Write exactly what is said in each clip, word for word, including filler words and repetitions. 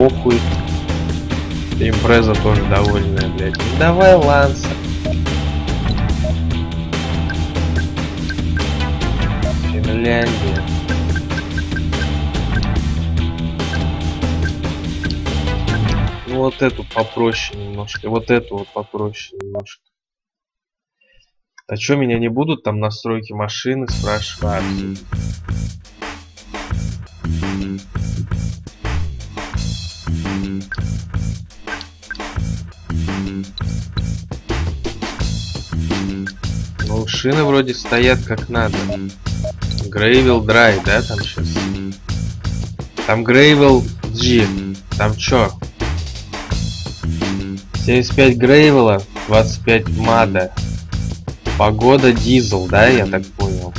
похуй. Импреза тоже довольная, блядь. Ну, давай Ланса. Финляндия. Ну вот эту попроще немножко. Вот эту вот попроще немножко. А чё, меня не будут там настройки машины спрашивать? Ну, шины вроде стоят как надо. Грейвел Драй, да, там сейчас? Там Грейвел G. Там чё? семьдесят пять Грейвела, двадцать пять Мада. Погода дизел, да, я так понял.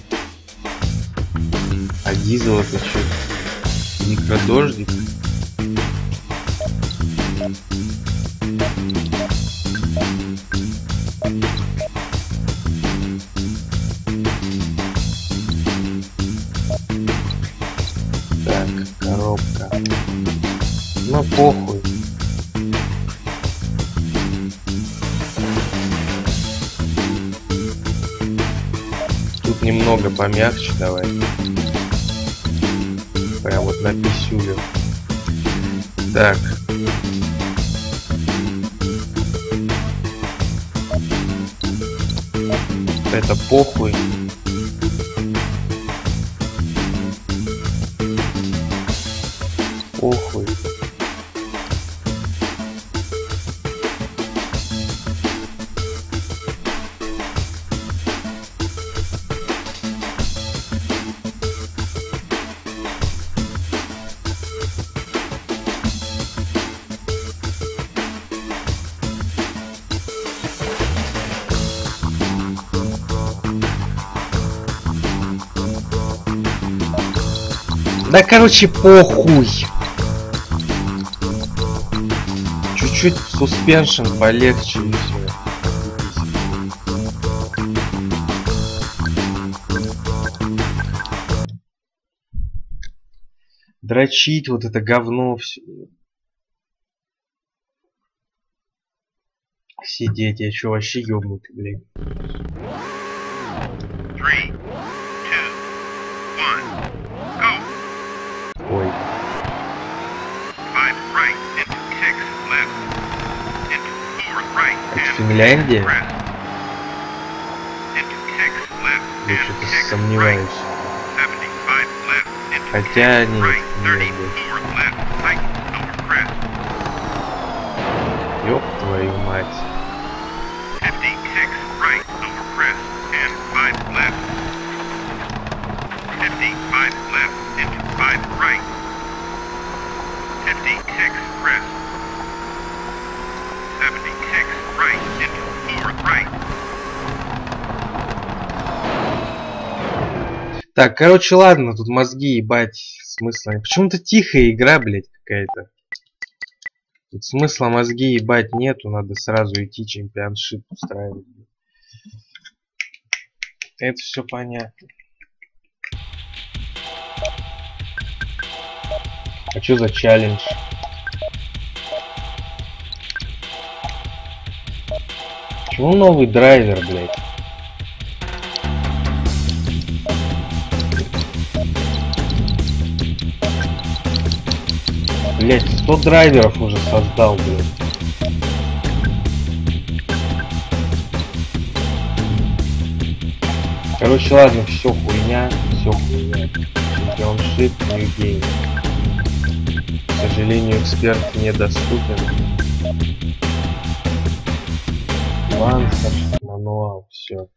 А дизел это что? Микродождик? Так, коробка. Ну похуй. Тут немного помягче давай. Прям вот на писюлю. Так. Это похуй. Похуй. Да, короче, похуй. Чуть-чуть суспеншн полегче и все. Дрочить вот это говно все. Сидеть, я что, вообще ёбнутый, блин. Ой. Это Финляндия? Я что-то сомневаюсь. Хотя нет, ёб твою мать. Так, короче, ладно, тут мозги ебать смысла. Почему-то тихая игра, блядь, какая-то. Тут смысла мозги ебать нету, надо сразу идти чемпионшип устраивать. Это все понятно. А что за челлендж? Почему новый драйвер, блядь? Блять, сто драйверов уже создал, блядь. Короче, ладно, все хуйня, все хуйня. Чемпионшип, New Game. К сожалению, эксперт недоступен. Лансер, мануал, все.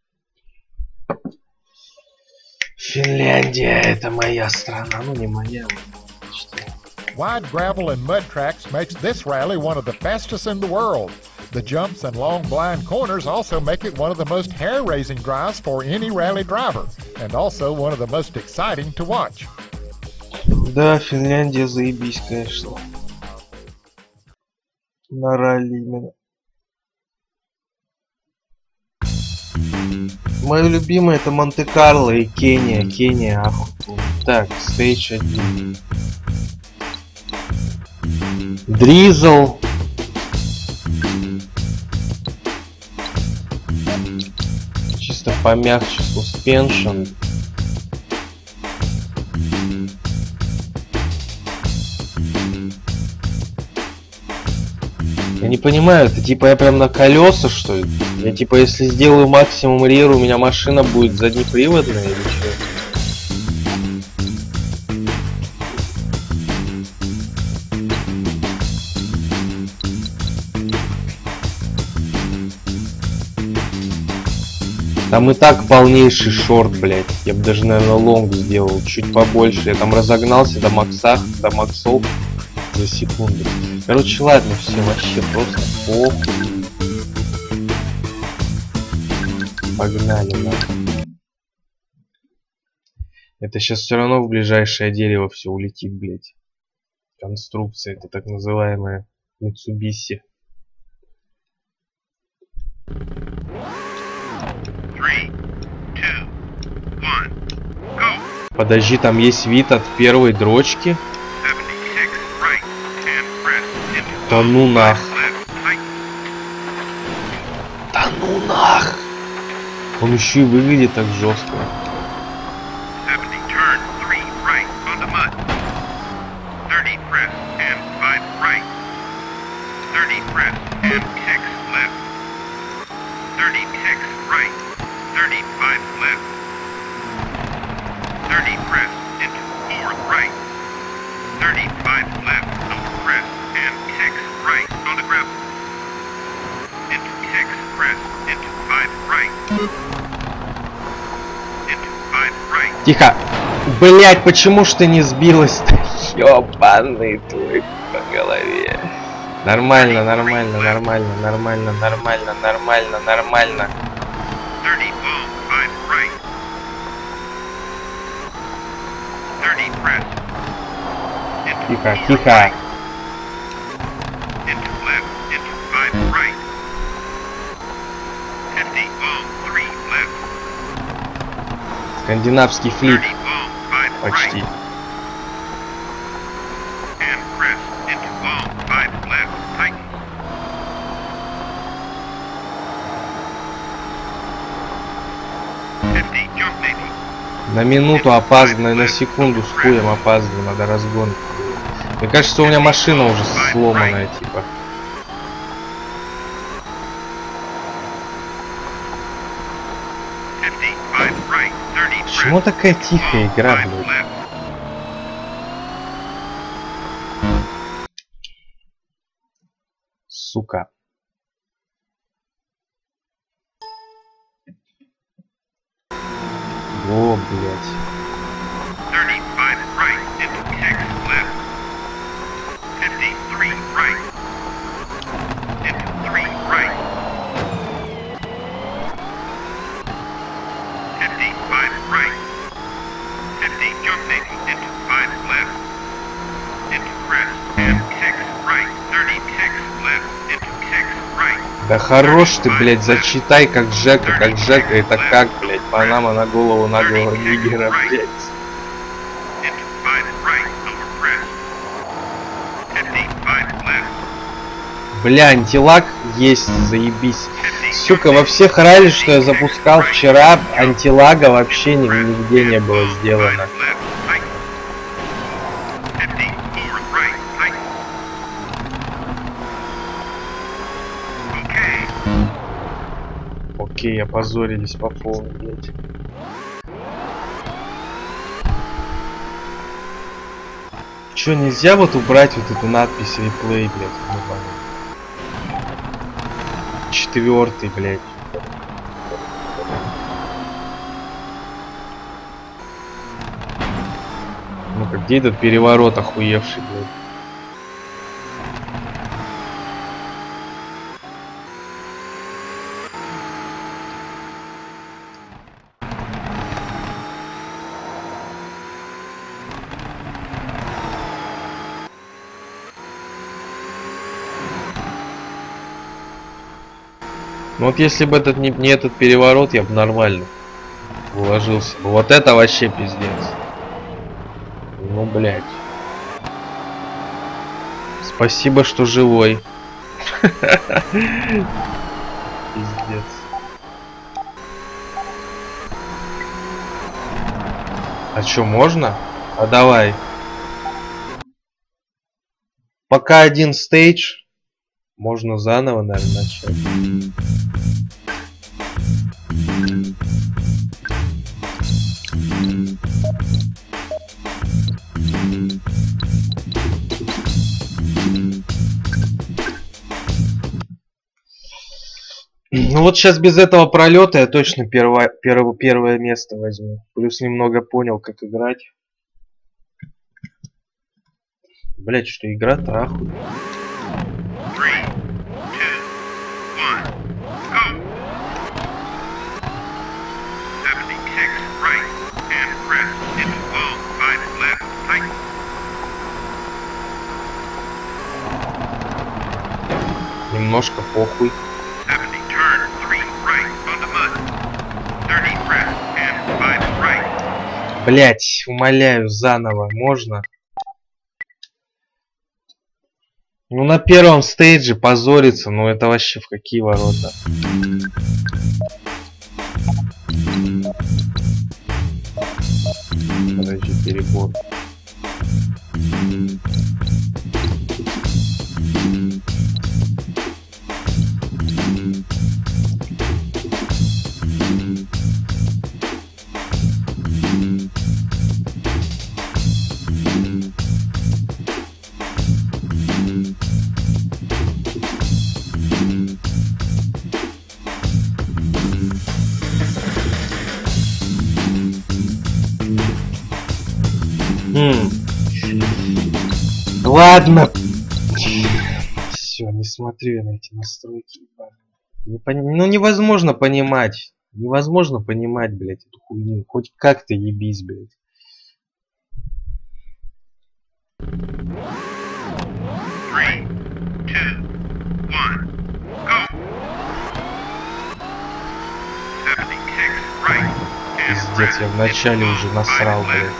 Финляндия, это моя страна, ну не моя. Wide gravel and mud tracks makes this rally one of the fastest in the world. The jumps and long blind corners also make it one of the most hair-raising drives for any rally driver, and also one of the most exciting to watch. Да, Финляндия заебись, конечно. На ралли именно. Мое любимое это Монте-Карло и Кения. Кения, аху. Так, стейдж один. Дризл. Чисто помягче, суспеншн. Я не понимаю, это типа я прям на колеса, что ли? Я типа если сделаю максимум рир, у меня машина будет заднеприводная или что? Там и так полнейший шорт, блядь. Я бы даже, наверное, лонг сделал чуть побольше. Я там разогнался до максах, до максов за секунду. Короче, ладно, все вообще просто похуй. Погнали, нахуй. Это сейчас все равно в ближайшее дерево все улетит, блядь. Конструкция, это так называемая Mitsubishi. Подожди, там есть вид от первой дрочки. Да ну нах. Да ну нах. Он еще и выглядит так жестко. Тихо! Блять, почему ж ты не сбилась-то? Ёбаный твой по голове. Нормально, нормально, нормально, нормально, нормально, нормально, нормально. Тихо, тихо. Скандинавский флип. Почти. На минуту опаздываю, на секунду с хуем опаздываю, надо разгон. Мне кажется, у меня машина уже сломанная, типа. Почему такая тихая игра, блядь? Сука. О, блядь. Да хорош ты, блядь, зачитай как Жека, как Жека, это как, блядь, Панама на голову наглого нигера, блядь. Бля, антилаг есть, заебись. Сука, во всех ралли, что я запускал вчера, антилага вообще нигде не было сделано. Окей, опозорились по полной, блядь. Чё, нельзя вот убрать вот эту надпись реплей, блядь? Четвертый, блядь. Ну-ка, где этот переворот охуевший, блядь? Ну вот если бы этот не, не этот переворот, я бы нормально уложился бы. Вот это вообще пиздец. Ну блять. Спасибо, что живой. Пиздец. А чё, можно? А давай. Пока один стейдж. Можно заново, наверное, начать. Ну вот сейчас без этого пролета я точно первое, первое, первое место возьму. Плюс немного понял, как играть. Блять, что игра-то ахуй. Немножко похуй. Блять, умоляю, заново, можно? Ну на первом стейдже позориться, ну это вообще в какие ворота? Подожди, перебор. Хм. Ладно. Все, не смотрю я на эти настройки. Не пон... Ну невозможно понимать. Невозможно понимать, блядь, эту хуйню. Хоть как-то ебись, блядь. Three, two, one, go. Пиздец, я вначале уже насрал, блядь.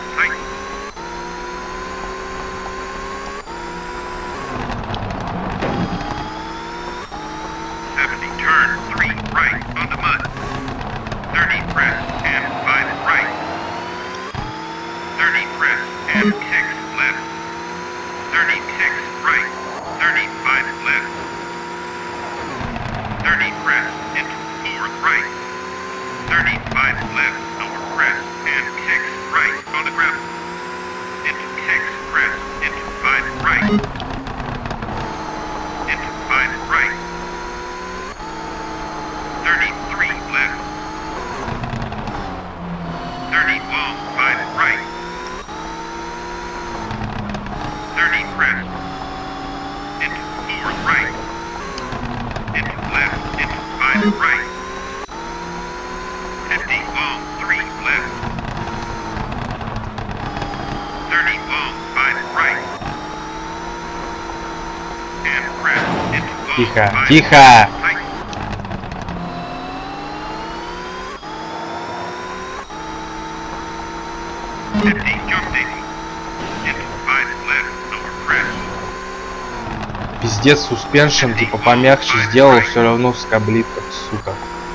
Тихо, тихо! Пиздец, суспеншн, типа помягче сделал, все равно скоблит, как сука.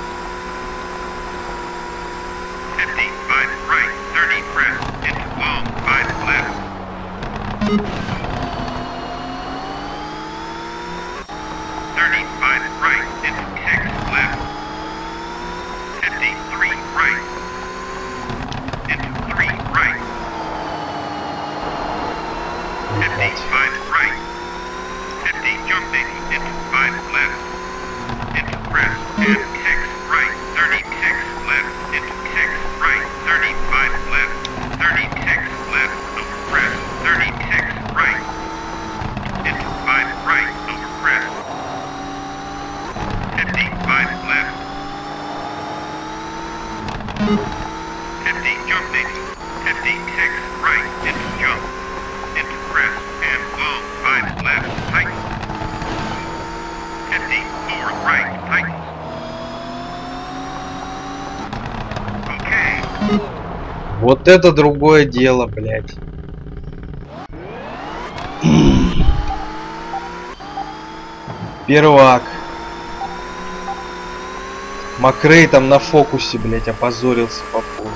Вот это другое дело, блядь. Первак. Макрей там на фокусе, блять, опозорился по полу.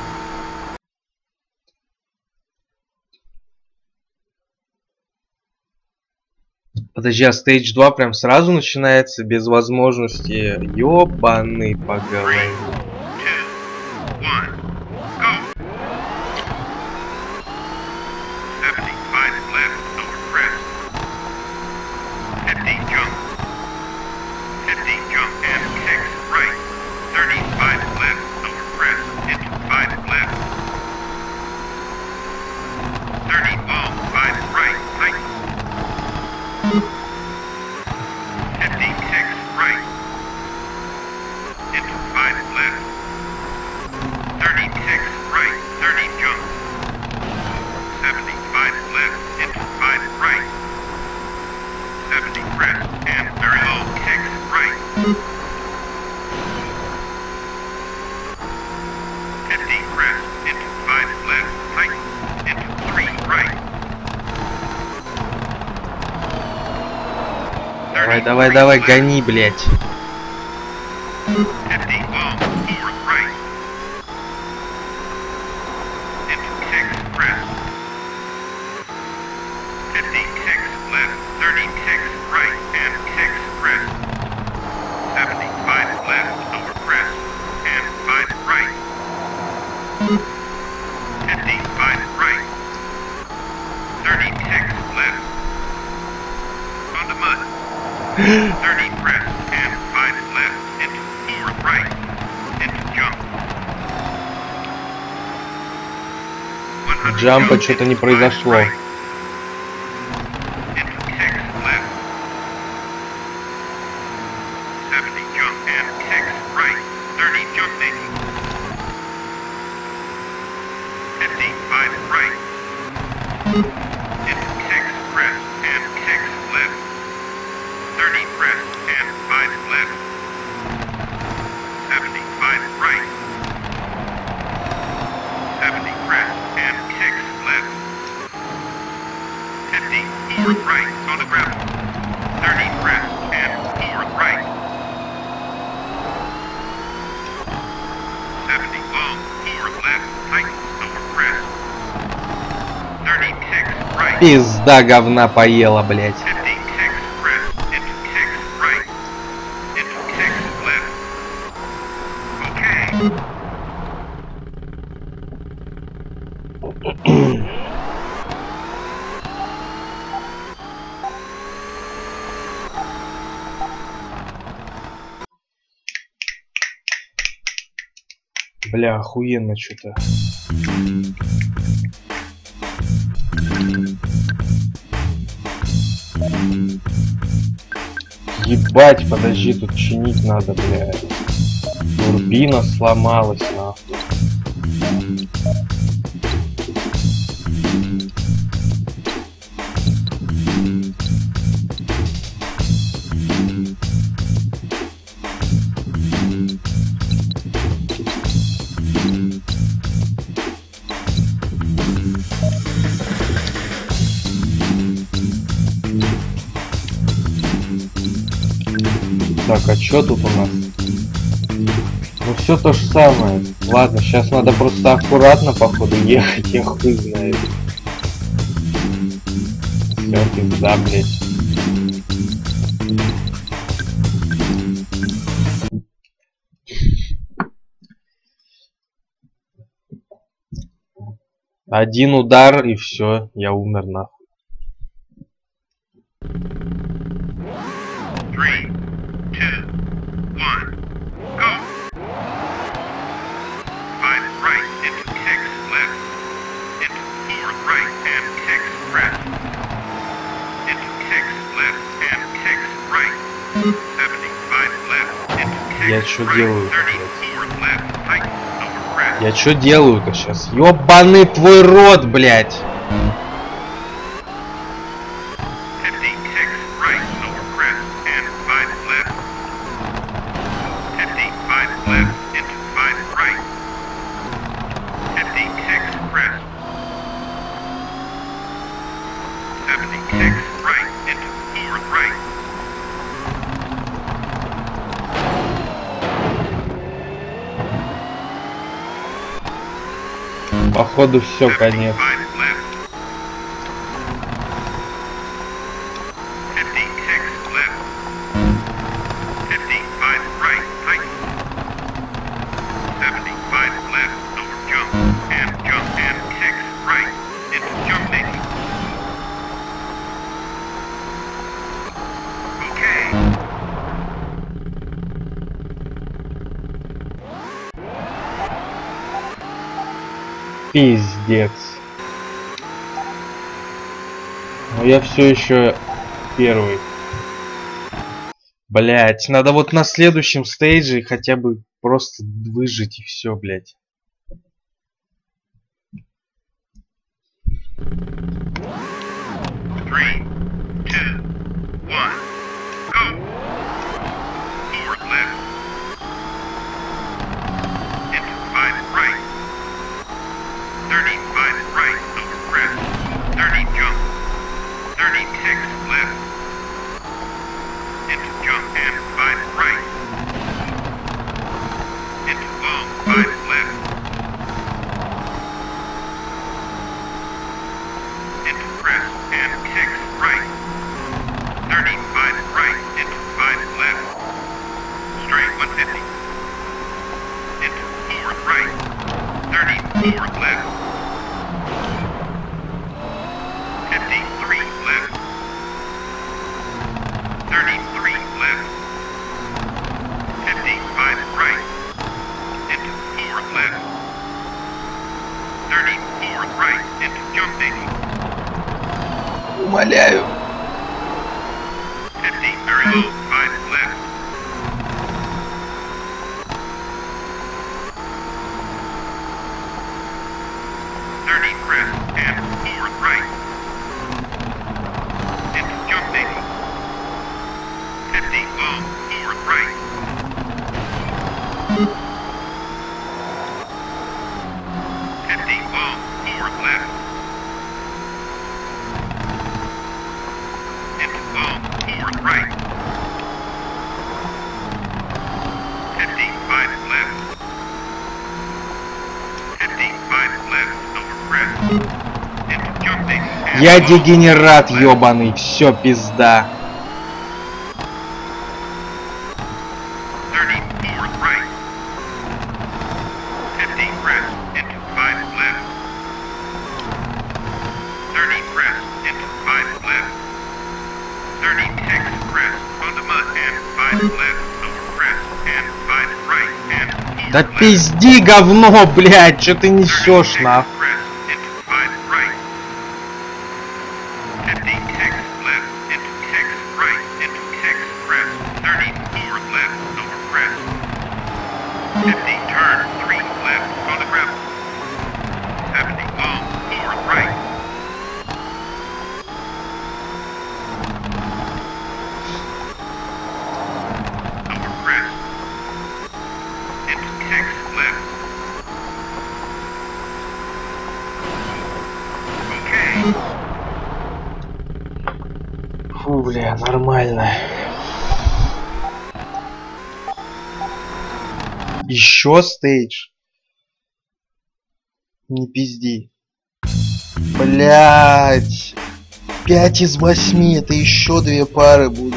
Подожди, а стейдж два прям сразу начинается без возможности? Ёбаный по голове. Давай, давай, давай, гони, блять. Джампа что-то не произошло. Пизда говна поела, блять. Бля, охуенно что-то. Ебать, подожди, тут чинить надо, блядь. Турбина сломалась, нахуй. Так, а чё тут у нас? Ну все то же самое. Ладно, сейчас надо просто аккуратно, походу, ехать, я хуй знает. Все, пизда, блядь. Один удар и все, я умер нахуй. Я что делаю? Я что делаю-то сейчас? Ёбаный твой рот, блядь! Походу все, конец. Пиздец. Но я все еще первый. Блять, надо вот на следующем стейдже хотя бы просто выжить и все, блять. Умоляю. Я дегенерат ёбаный, все пизда. Да пизди, говно, блядь, что ты несешь, нахуй? Фу, бля, нормально. Еще стейдж? Не пизди. Блять. Пять из восьми, это еще две пары будут.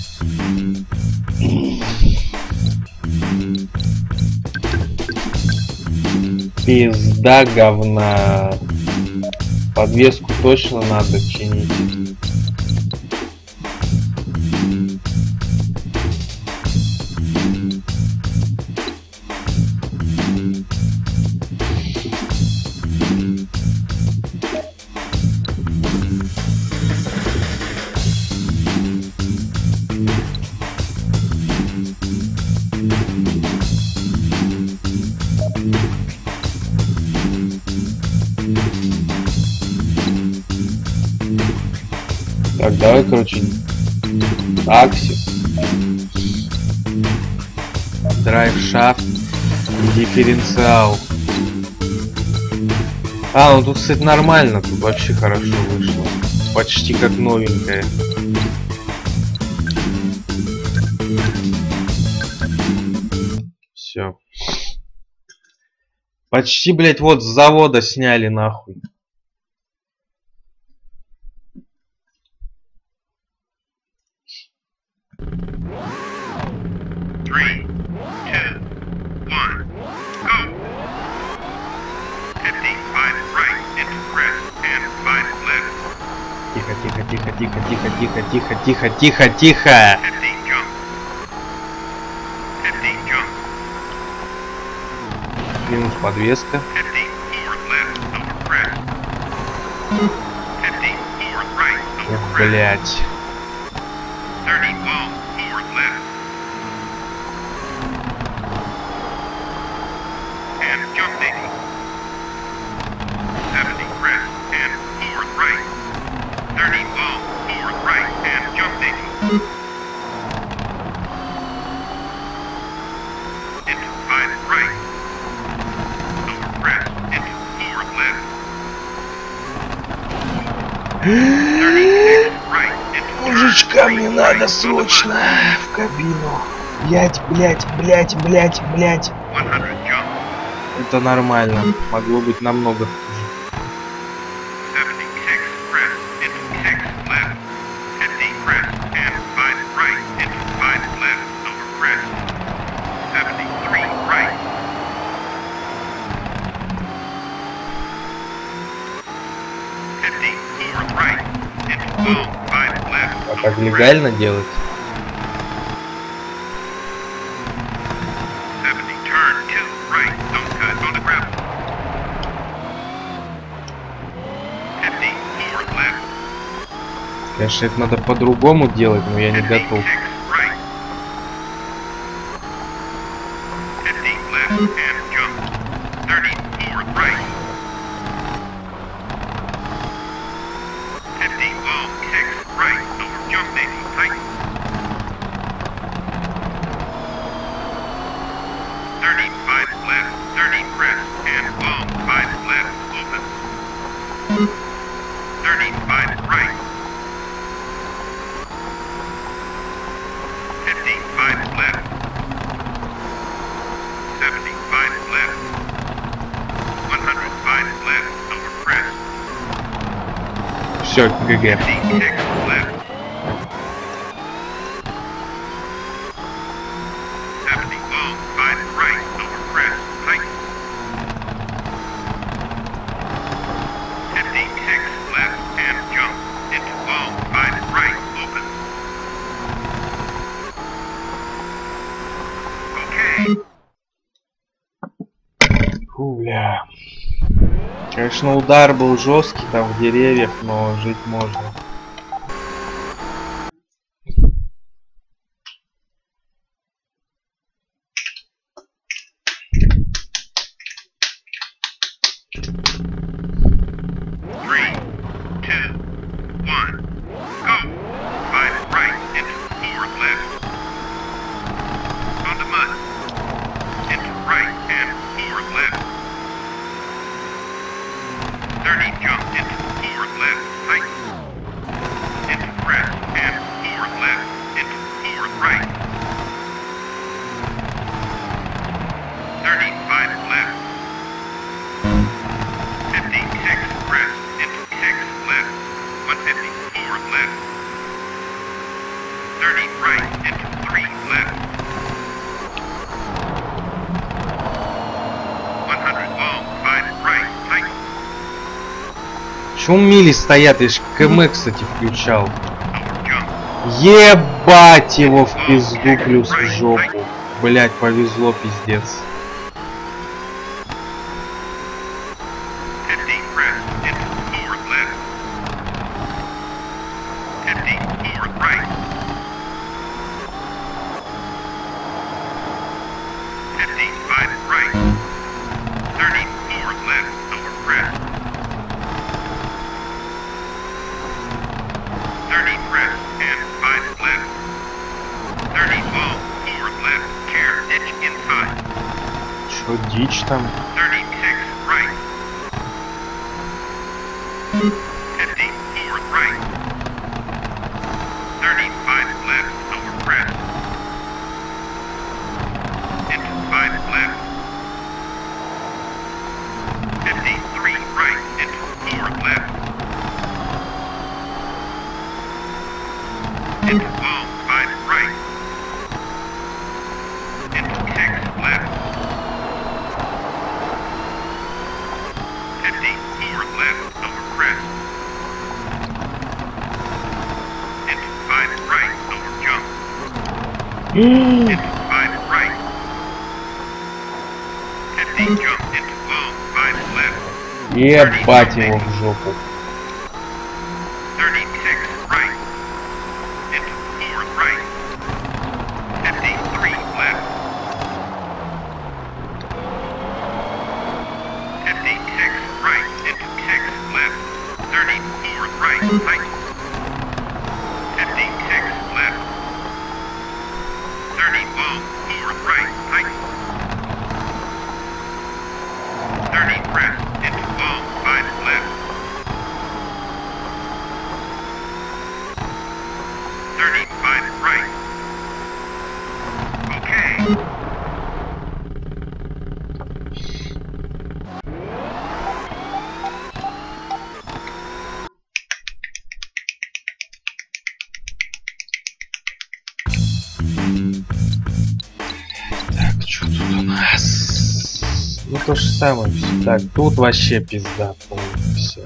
Пизда говна. Подвеску точно надо чинить. Так, давай, короче, аксис, драйв-шафт, дифференциал. А, ну тут, кстати, нормально, тут вообще хорошо вышло. Почти как новенькая. Все. Почти, блядь, вот с завода сняли нахуй. Three, two, one, go. Fifty, five right into press and five left. Тихо, тихо, тихо, тихо, тихо, тихо, тихо, тихо, тихо, тихо. Fifty jump. Fifty jump. Минус подвеска. Fifty four left over press. Fifty four right over Эх, press. блядь. Thirty long four left. And jumping. Seventy press and four right. Thirty long four right and jumping. Into five right. Over press into four left. Thirty-six right into Мужичка, мне надо срочно в кабину. Блять, блять, блять, блять, блять. one hundred jump. Это нормально. Могло быть намного хуже. seventy-six press into six left. fifty press and five right into five left over press. seventy-three right. fifty four right into long five left А over так press. легально делать? seventy turn two right. Don't cut on the gravel. fifty four left. Конечно, это надо по-другому делать, но я не готов. fifty-six right. fifty left and jump. thirty-four right. fifty long six right over jumping tight. thirty-five left. thirty press and long five left open. thirty-five right. fifty-five left. seventy-five left. one hundred five left over press. Все, ГГ. fifty-six left. seventy long five right over press tight. fifty-six left and jump into long five right open. Okay. Фу, бля. Конечно, удар был жесткий там в деревьях, но жить можно. Three, two, one, go. Five right into four left. On the mud. Into right and four left. Thirty jump into four left tight. Into press and four left into four right. Thirty-five left. fifty-six press into six left. one fifty-four left. thirty right into three left. one hundred long five right tight. Чё мили стоят? Я ж КМ, кстати, включал. Over jump. Ебать его в пизду плюс в жопу. Блять, повезло, пиздец. fifty press into four left. fifty four right. fifty-five right. thirty-four left over press. thirty press and five left. thirty long four left. Care ditch inside. Чё дичь там? thirty-six right. fifty-four right. thirty-five left over press. Into five left. Into long, five right. Into six left. fifty, four left over crest. Into five right over jump. Into five right. fifty jump into long, five left. Ебать его в жопу. thirty-six right. Into four right. fifty-three left. fifty-six right. Into six left. thirty-four right. Tight. fifty-six left. thirty long. four right. Tight. thirty press. Into long. five left. thirty-five right. Okay. Так, что тут у нас? Ну то же самое все. Так, тут вообще пизда полная все.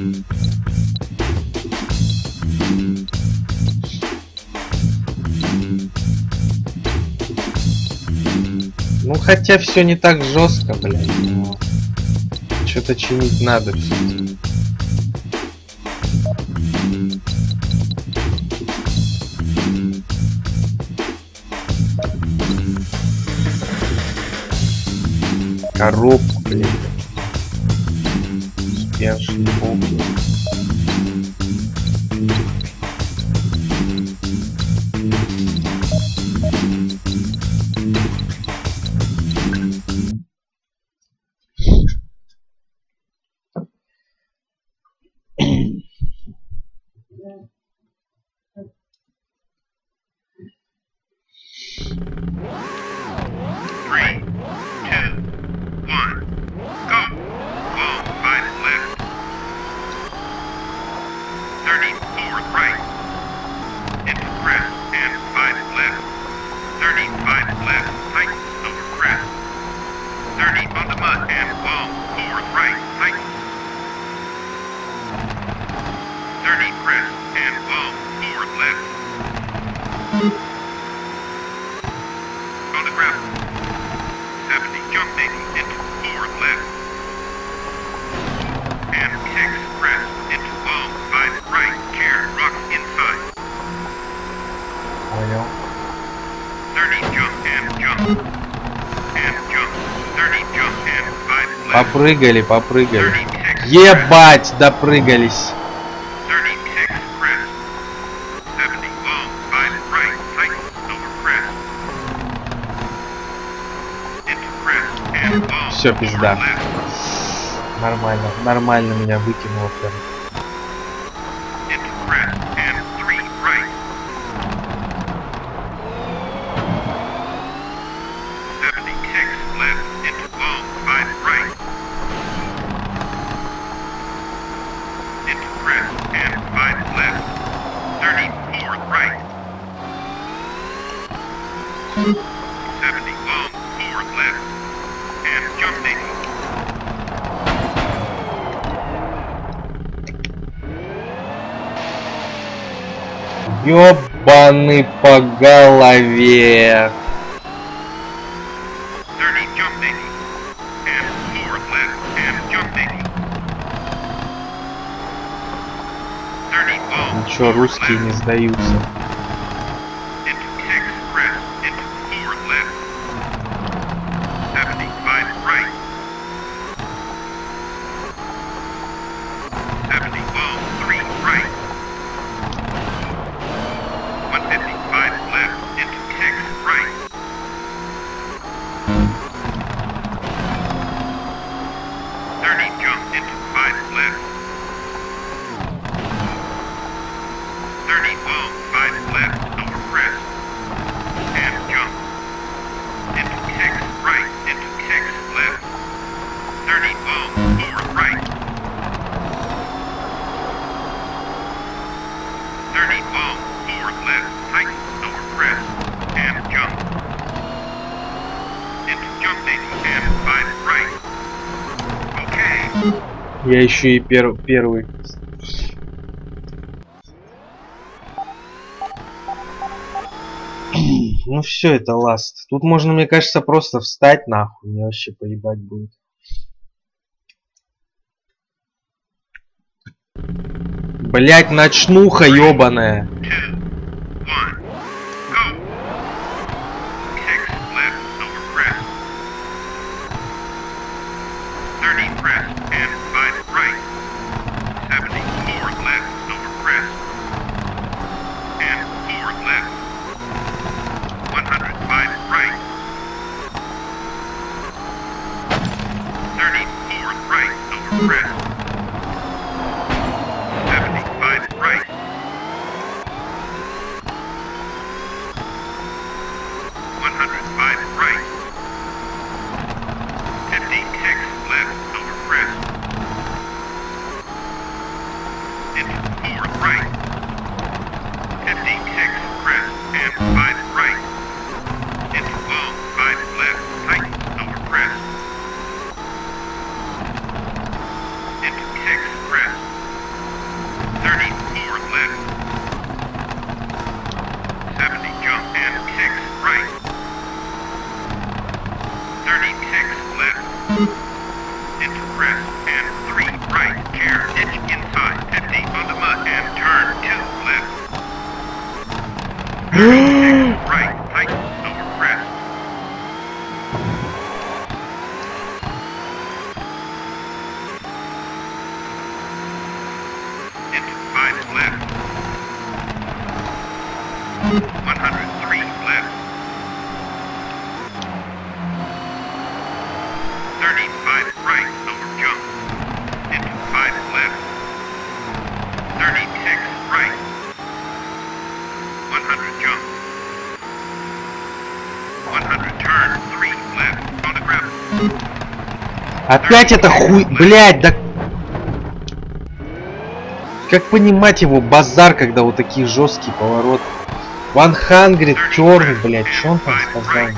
Ну хотя все не так жестко, блядь, но что-то чинить надо все. Коробку, блядь. Спешный бомбы. Three, two, one, go. Long, five left. thirty-four right. Into crest and five left. thirty-five left. Tight over crest. thirty on the mud and long, four right. Tight. thirty crest and long, four left. On the gravel. seventy jumping into four left. And six crest into long, five right. Chair, rock inside. Понял. thirty jump and jump. And jump. thirty jump and five left. Попрыгали, попрыгали. thirty-six Ебать, допрыгались. thirty-six crest. seventy long, five right. Tight over crest. Into crest and long. Всё, four пизда. left. Нормально, нормально меня выкинуло прям. Into crest and three right. seventy-six left into long, five right. Into crest and five left. thirty-four right. seventy long, four left. And jumping. Ёбаный по голове. thirty jumping. And four left and jumping. thirty long. Ничего, русские не сдаются. Into six crest. Into four left. seventy-five right. seventy long, three right. one fifty-five left. Into six right. thirty jump into five left. thirty long, five tighten over crest, and jump. Into jumping and five right. Okay. Я еще и пер первый. Ну все, это ласт. Тут можно, мне кажется, просто встать нахуй. Мне вообще поебать будет. Блять, ночнуха ёбаная. Опять это хуй... Блять, да... Как понимать его базар, когда вот такие жесткие повороты? сто turn, блять, что он там сказал?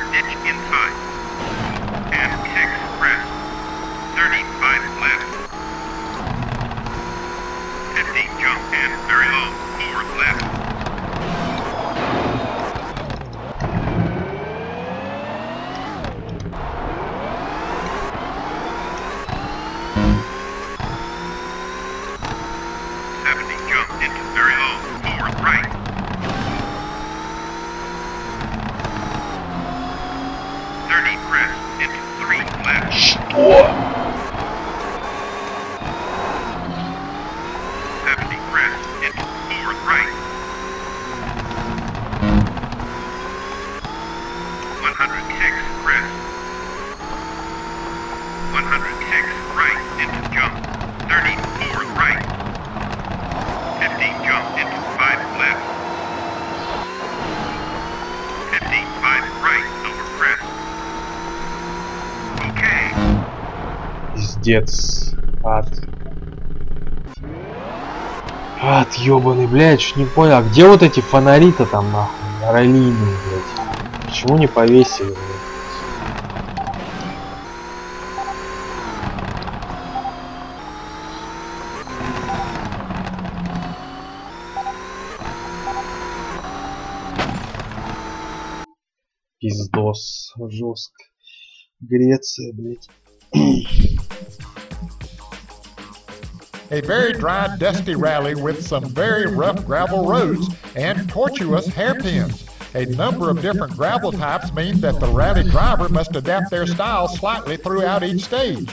Пиздец. Ад. Ад, ёбаный, блядь, чуть не понял. А где вот эти фонари-то там, нахуй? Ролины, блядь. Почему не повесили, блядь? Пиздос. Жестко. Греция, блядь. A very dry, dusty rally with some very rough gravel roads and tortuous hairpins. A number of different gravel types means that the rally driver must adapt their style slightly throughout each stage.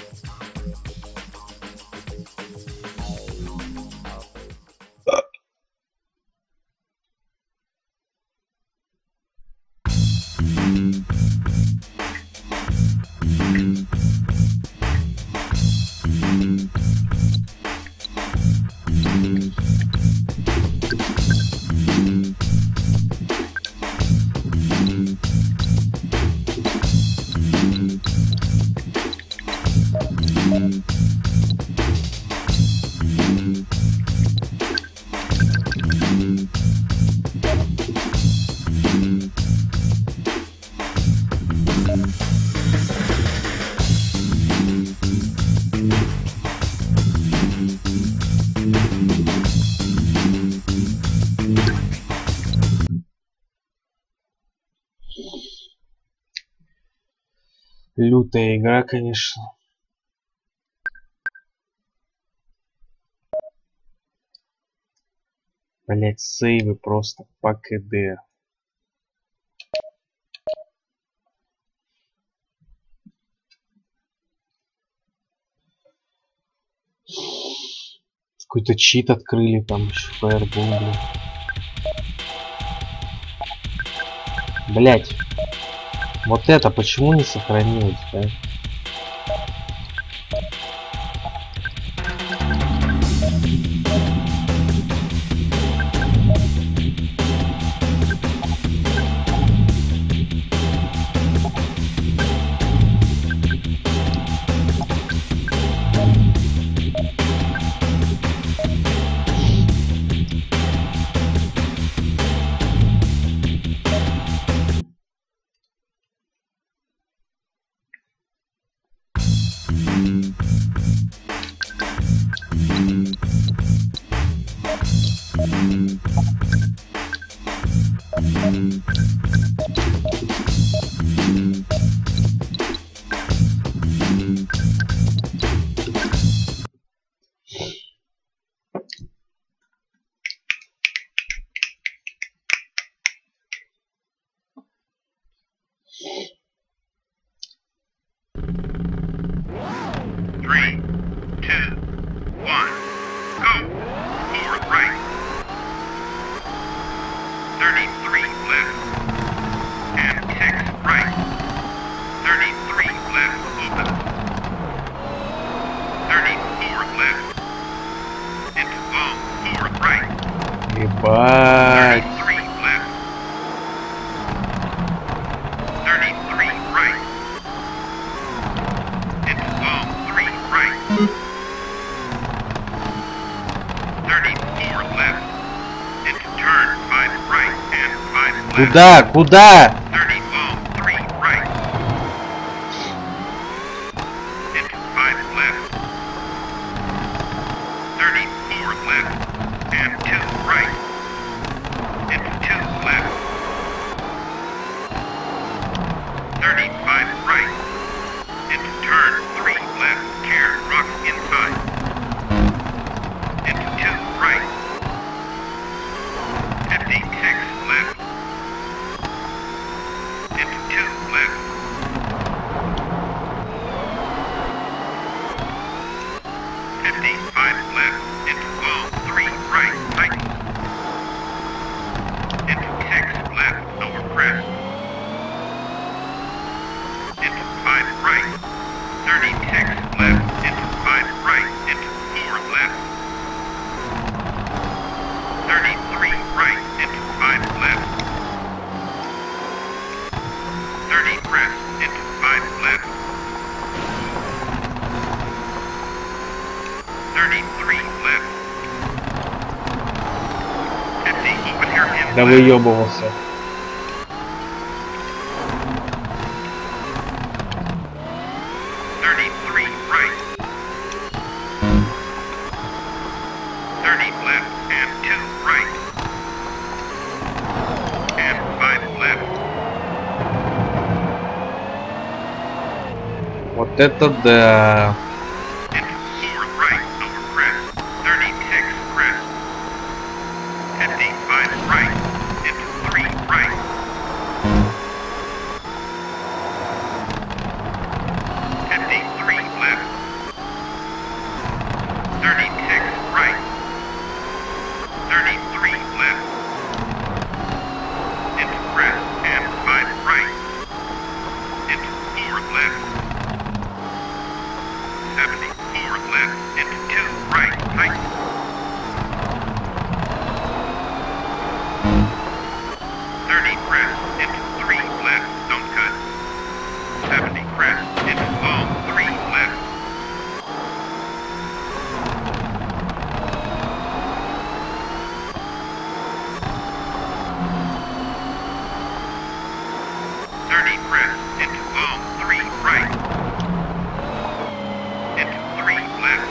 Лютая игра, конечно. Блять, сейвы просто по КД. Какой-то чит открыли, там еще фаербол, блин. Блять. Вот это почему не сохранилось, да? Three, two, one, go. Forward right. thirty-three left. And six right. thirty-three left open. thirty-four left. Into long forward right. Ебать. thirty-three left. thirty-three right. Into long three right. thirty-four left. Into turn five right and five left. Куда? Куда? thirty long three right. Into five left. thirty-four left and two right. Into two left. thirty-five right. Into turn three left. Care rock inside. Into two right. fifty-six left. Into two left. fifty-five left. Into long three right. Tighten. Into six left. Over crest. Into five right. thirty-six left. Into five right. Into four left. thirty-three right. Into five left. thirty crest. Into five left. thirty-three left. fifty open here in Да left. выебывался. thirty-three right. thirty left and two right. And five left. Вот это да. Into four right over crest. thirty-six crest. fifty-five right. Into three right. fifty-three left. thirty-six right. thirty-three left. Into crest and five right. Into four left. seventy-four left. Into two right. Tighten. thirty crest. Into three left. Don't cut. seventy crest. Into long three left. thirty crest. Into long three right. Into three left.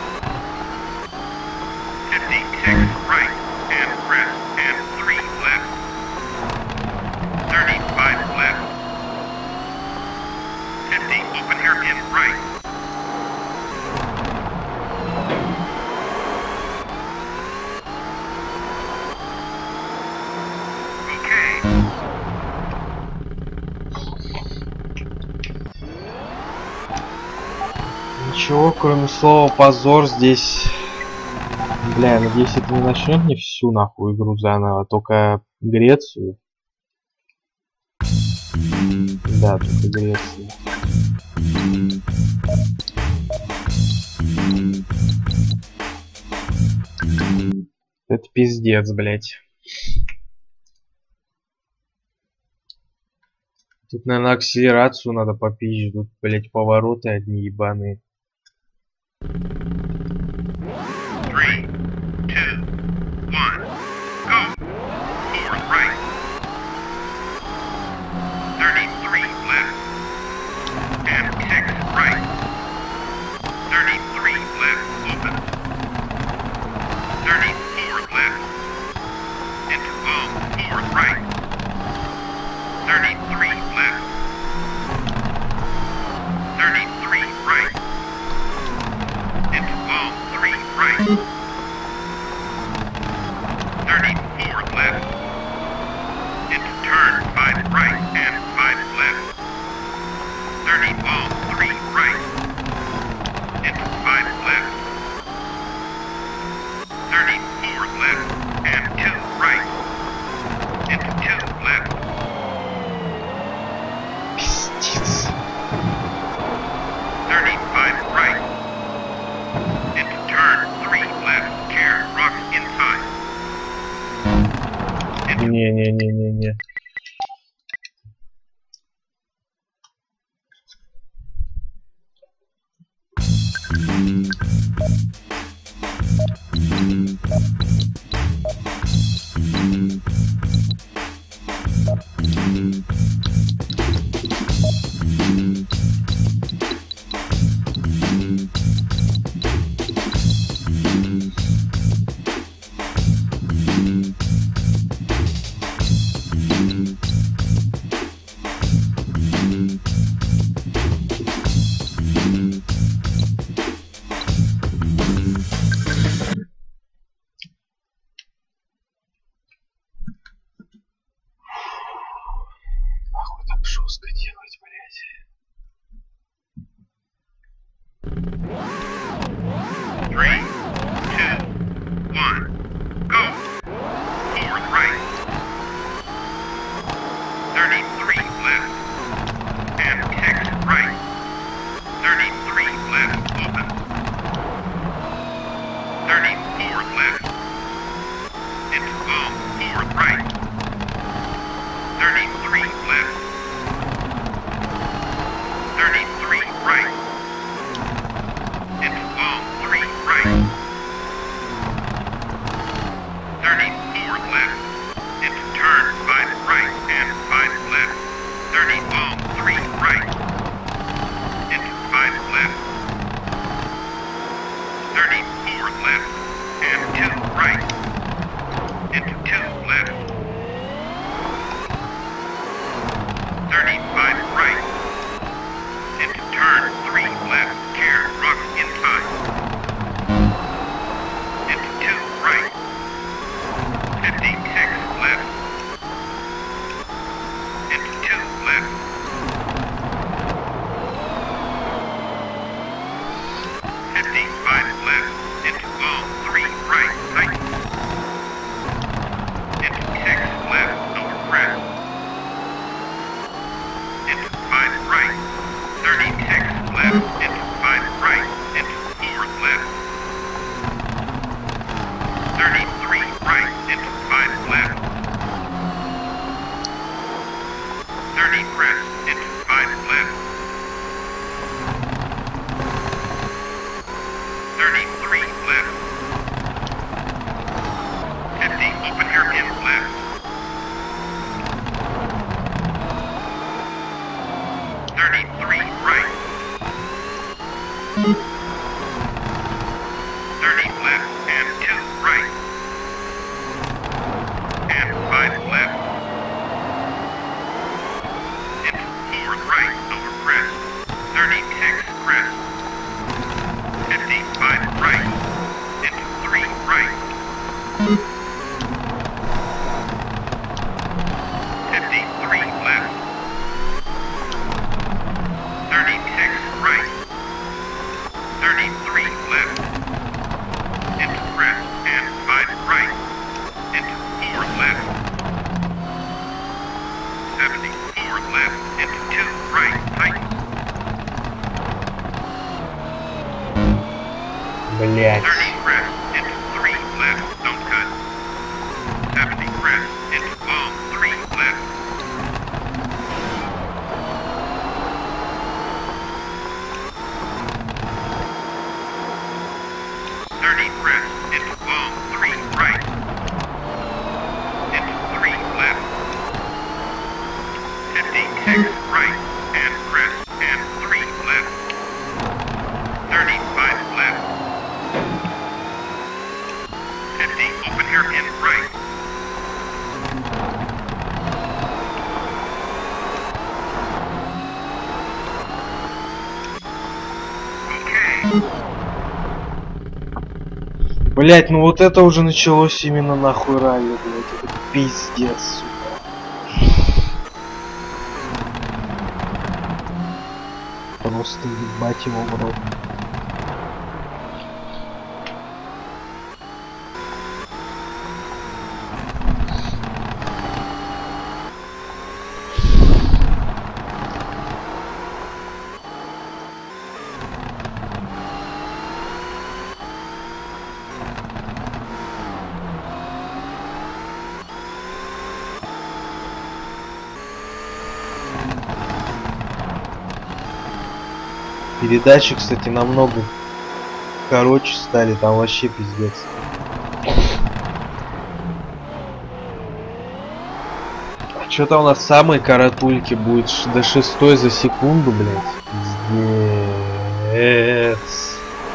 fifty-six right. And crest. And three left. thirty Ничего, кроме слова позор здесь. Бля, надеюсь, это не начнет мне всю нахуй игру заново, только Грецию. Да, только Грецию. Это пиздец, блядь. Тут, наверное, акселерацию надо попить. Тут, блядь, повороты одни ебаные. Three, two, one, go. Four right. Thirty-three left. And six right. Thirty-three left open. Thirty-four left. Into long four right. Thirty-three left. Thirty-three right. Into long three right. Thirty-four left. Into turn five right and five left. Thirty long three right. Into five left. Thirty-four left and two right. Into two left. Пиздец. Thirty-five right. Into turn three left. Care rocks inside. Into Не-не-не-не-не. Нахуй так жестко делать, блядь. three, two, one, go. Four right. Thirty-three left. And six right. Thirty-three left open. Thirty-four left. Into long four right. Thirty-three left. Thirty-three right. Into long three right. Thirty-four left. Into turn five right and five left. Thirty long three right. Into five left. Thirty-four left and two right. Into two left. Thirty-five right. Into turn three left. Care rocks inside. Into two right. Fifty-six left. Into two left. Fifty-five left. Into long three right. Tight. Into six left. Over press. Into five right. Thirty-six left. Into five right. Into four left. Thirty-three right. Into five left. Thirty press. Into five left. Thirty-three left. Fifty open hairpin left. Thirty-three right. Thirty left and two right. And five left. Into four left into two right, tight. Блять. thirty crest into three left, don't cut. seventy crest into long three left. thirty crest into long three right. Into three left. fifty-six right and crest and three left. thirty-five left. fifty open hairpin right. Okay. Блять, ну вот это уже началось именно нахуй ралли, блять. Это пиздец, сука. Просто ебать его в рот. Передачи, кстати, намного короче стали, там вообще пиздец. А что-то у нас самые коротульки будет ш- до шестой за секунду, блять. Пиздец.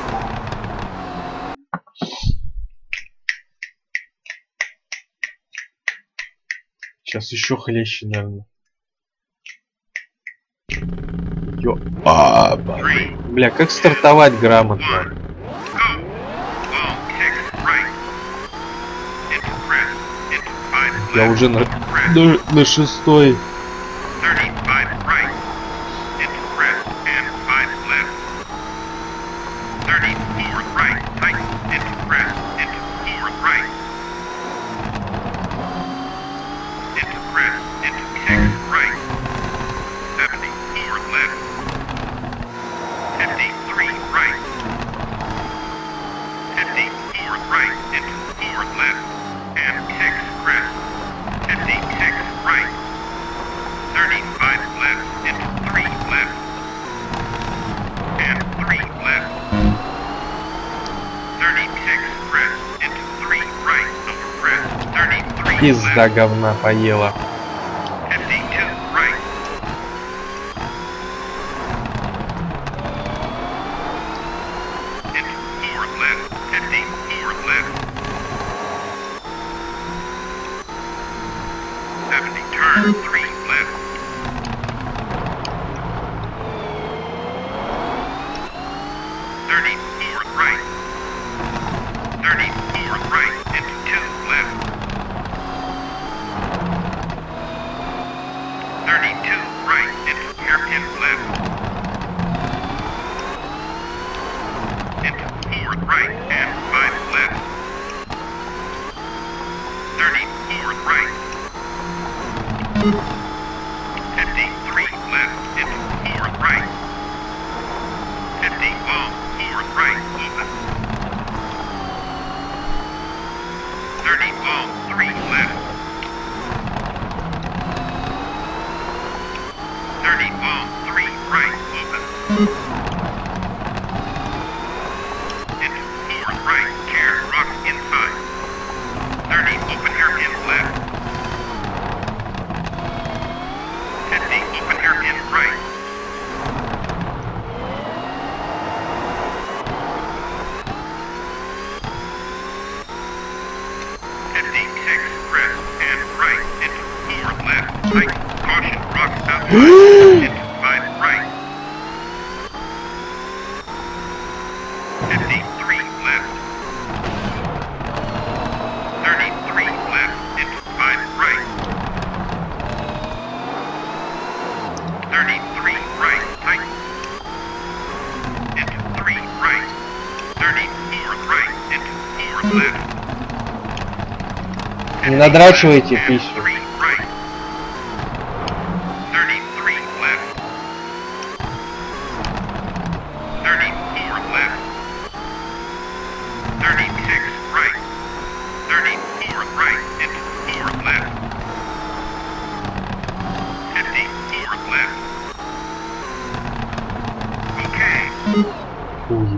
Сейчас еще хлеще, наверное. Ё... А, Three. бля, как стартовать грамотно? One. Go. Long six right. Into crest. Into five Я left. уже на, Crest. на, на шестой. thirty-five right. Into crest and five left. thirty-four right. Tight. Into crest. Into four right. Into crest. Into six right. seventy-four left. fifty-three right. fifty-four right into four left. And six crest. fifty-six right. thirty-five left into three left. And three left. thirty-six crest into three right over crest. thirty-three Пизда left. говна поела. fifty-two right. Into four left. fifty-four left. seventy turn three left. thirty-four right. thirty-four right into two left. thirty-two right into hairpin left. Into four right and five left. thirty-four right. fifty-three left into four right. fifty long four right open. thirty long three left. thirty long three right open. Into four right care rock inside. thirty open hairpin left. fifty open hairpin right. fifty-six crest and right into four left. Tight. Caution rock outside. Into five right. fifty-three left. thirty-three left into five right. thirty-three right. Tight. Into three right. thirty-four right into four left. Не надрачивайте пищу. three right. thirty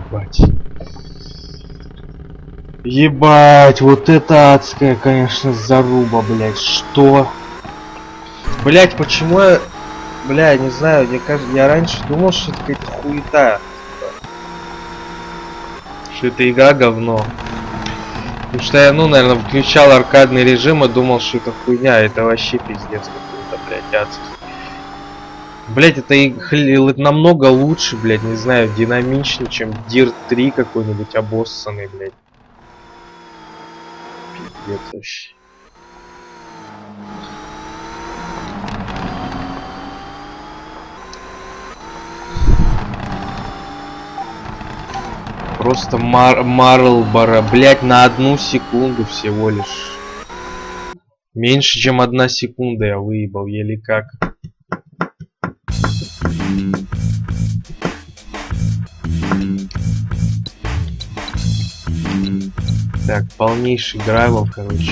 Ебать. Ебать, вот это адская, конечно, заруба, блядь. Что? Блядь, почему я... Бля, не знаю, мне кажется, я раньше думал, что это какая-то хуета. Что это игра говно. Потому что я, ну, наверное, включал аркадный режим и думал, что это хуйня. Это вообще пиздец какой-то, блядь, адский. Блядь, это, это намного лучше, блядь, не знаю, динамичнее, чем Dirt три какой-нибудь обоссанный, блядь. Пиздец вообще. Просто Мар Марлборо, блядь, на одну секунду всего лишь. Меньше, чем одна секунда я выебал, еле как. Так, полнейший гравел, короче.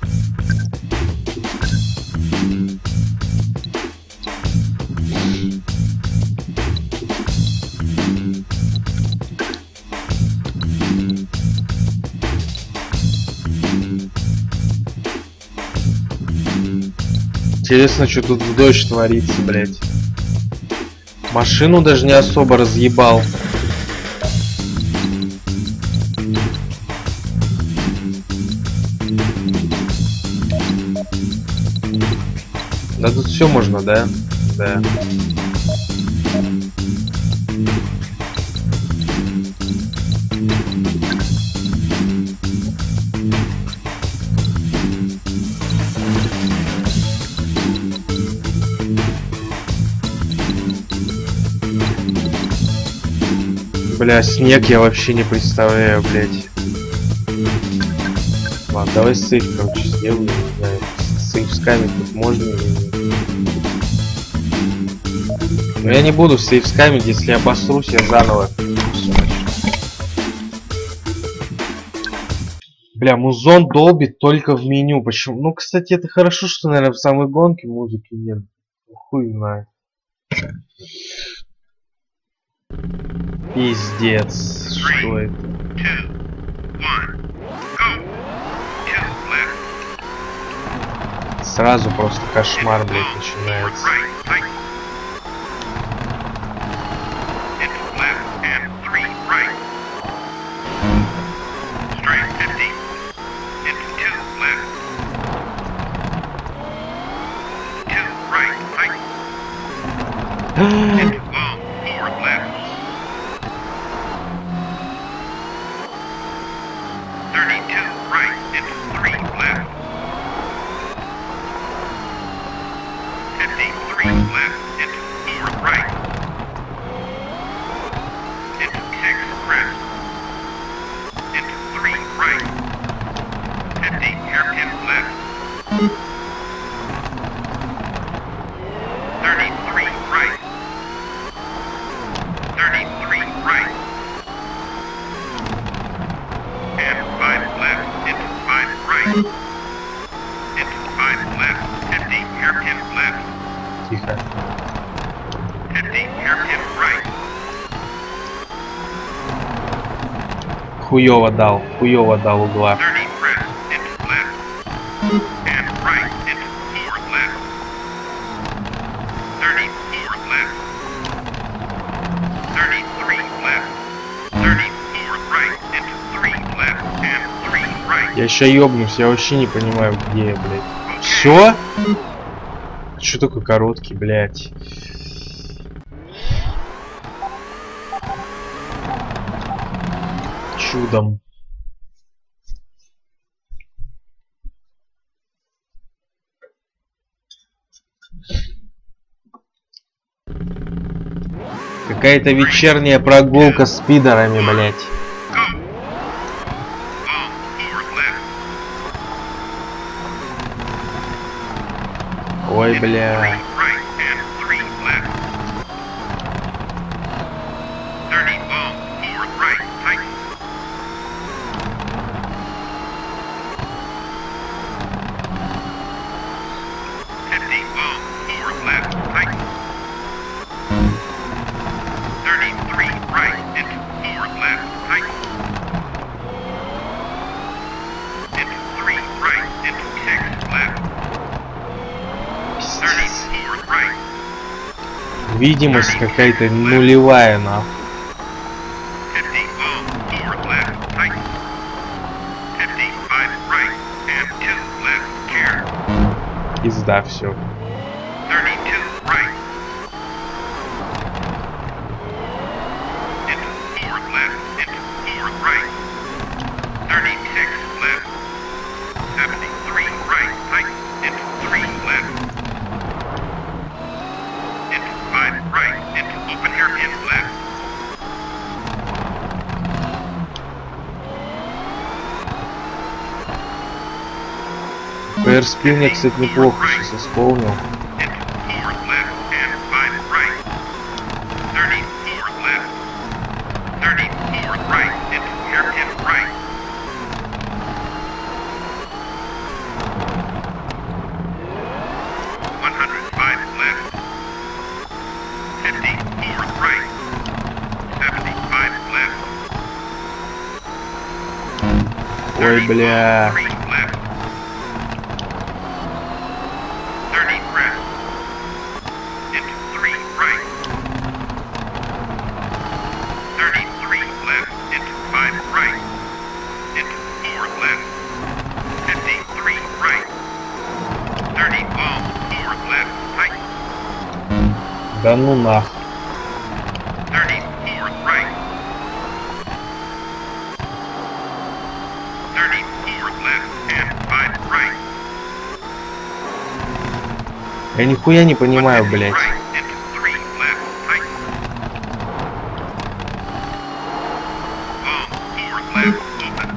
Интересно, что тут в дождь творится, блядь. Машину даже не особо разъебал. Да тут все можно, да? Да. Бля, снег я вообще не представляю, блядь. Ладно, давай сейф, короче, сделаю, не знаю. Сейф с камень тут можно или нет. Но я не буду сейф с камень, если я обосрусь, я заново все начну. Бля, музон долбит только в меню. Почему? Ну, кстати, это хорошо, что, наверное, в самой гонке музыки нет. Хуй знает. Пиздец. Что это? Сразу просто кошмар, блядь, начинается. Тихо. Хуёво дал, хуёво дал угла. Я ща ёбнусь, я вообще не понимаю, где я, блядь. Всё? Что такой короткий, блядь? Чудом. Какая-то вечерняя прогулка с пидорами, блядь. Ой, бля. thirty-three right into four left. Видимость какая-то нулевая, нахуй. fifty long, four left, tight. fifty, five right, and two left, care. Пизда, все. thirty-two right. Into four left, into four right. thirty-six left. seventy-three right, tight. Into three left. Into five right, into open hairpin left. ПР спин я, кстати, неплохо сейчас исполнил. Into four left and five right. thirty-four left. thirty-four right, into hairpin right. one hundred five left. fifty-four right. seventy-five left. Ой, бля. thirty left. thirty crest. Into three right. thirty-three left. Into five right. Into four left. fifty-three right. thirty long, four left, tight. Да ну нахуй. thirty-four right. thirty-four left and five right. Я нихуя не понимаю, блядь. Right into three left, tight. Long, four left, open.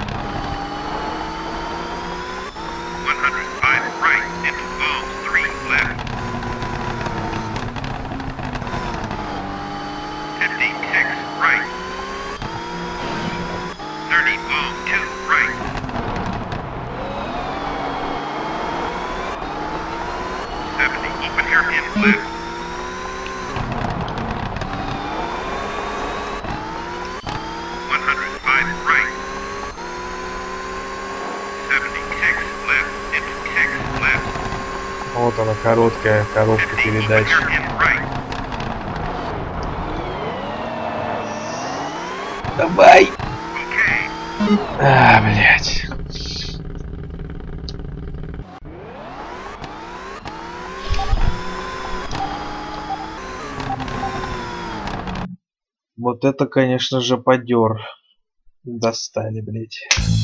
one hundred five right into long, three left. fifty-six right. thirty long, two right. seventy open hairpin left. one hundred five right. seventy-six left into six left. Вот она, короткая коробка fifty open передач. hairpin right. Давай! Okay. А, блядь. Вот это, конечно же, подер. Достали, блядь.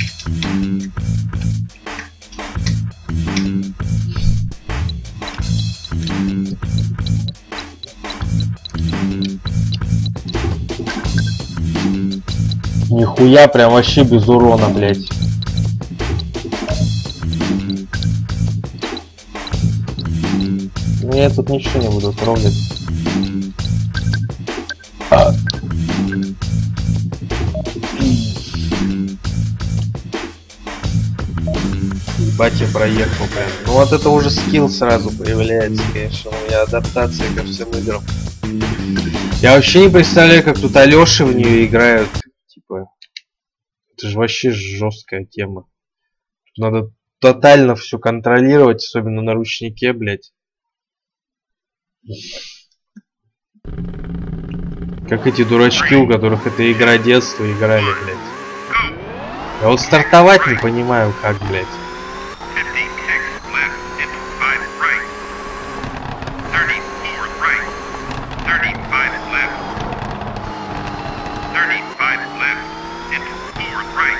Нихуя, прям вообще без урона, блядь. Я тут ничего не буду трогать. А. Ебать, я проехал, прям. Ну вот это уже скилл сразу появляется, конечно. У меня адаптация ко всем играм. Я вообще не представляю, как тут Алёши в нее играют. Типа, это же вообще жесткая тема. Тут надо тотально все контролировать, особенно на ручнике, блядь. Как эти дурачки, у которых эта игра детства играли, блядь. Я вот стартовать не понимаю, как, блядь. fifty-six left into five right. thirty-four right. thirty-five left. thirty-five left into four right.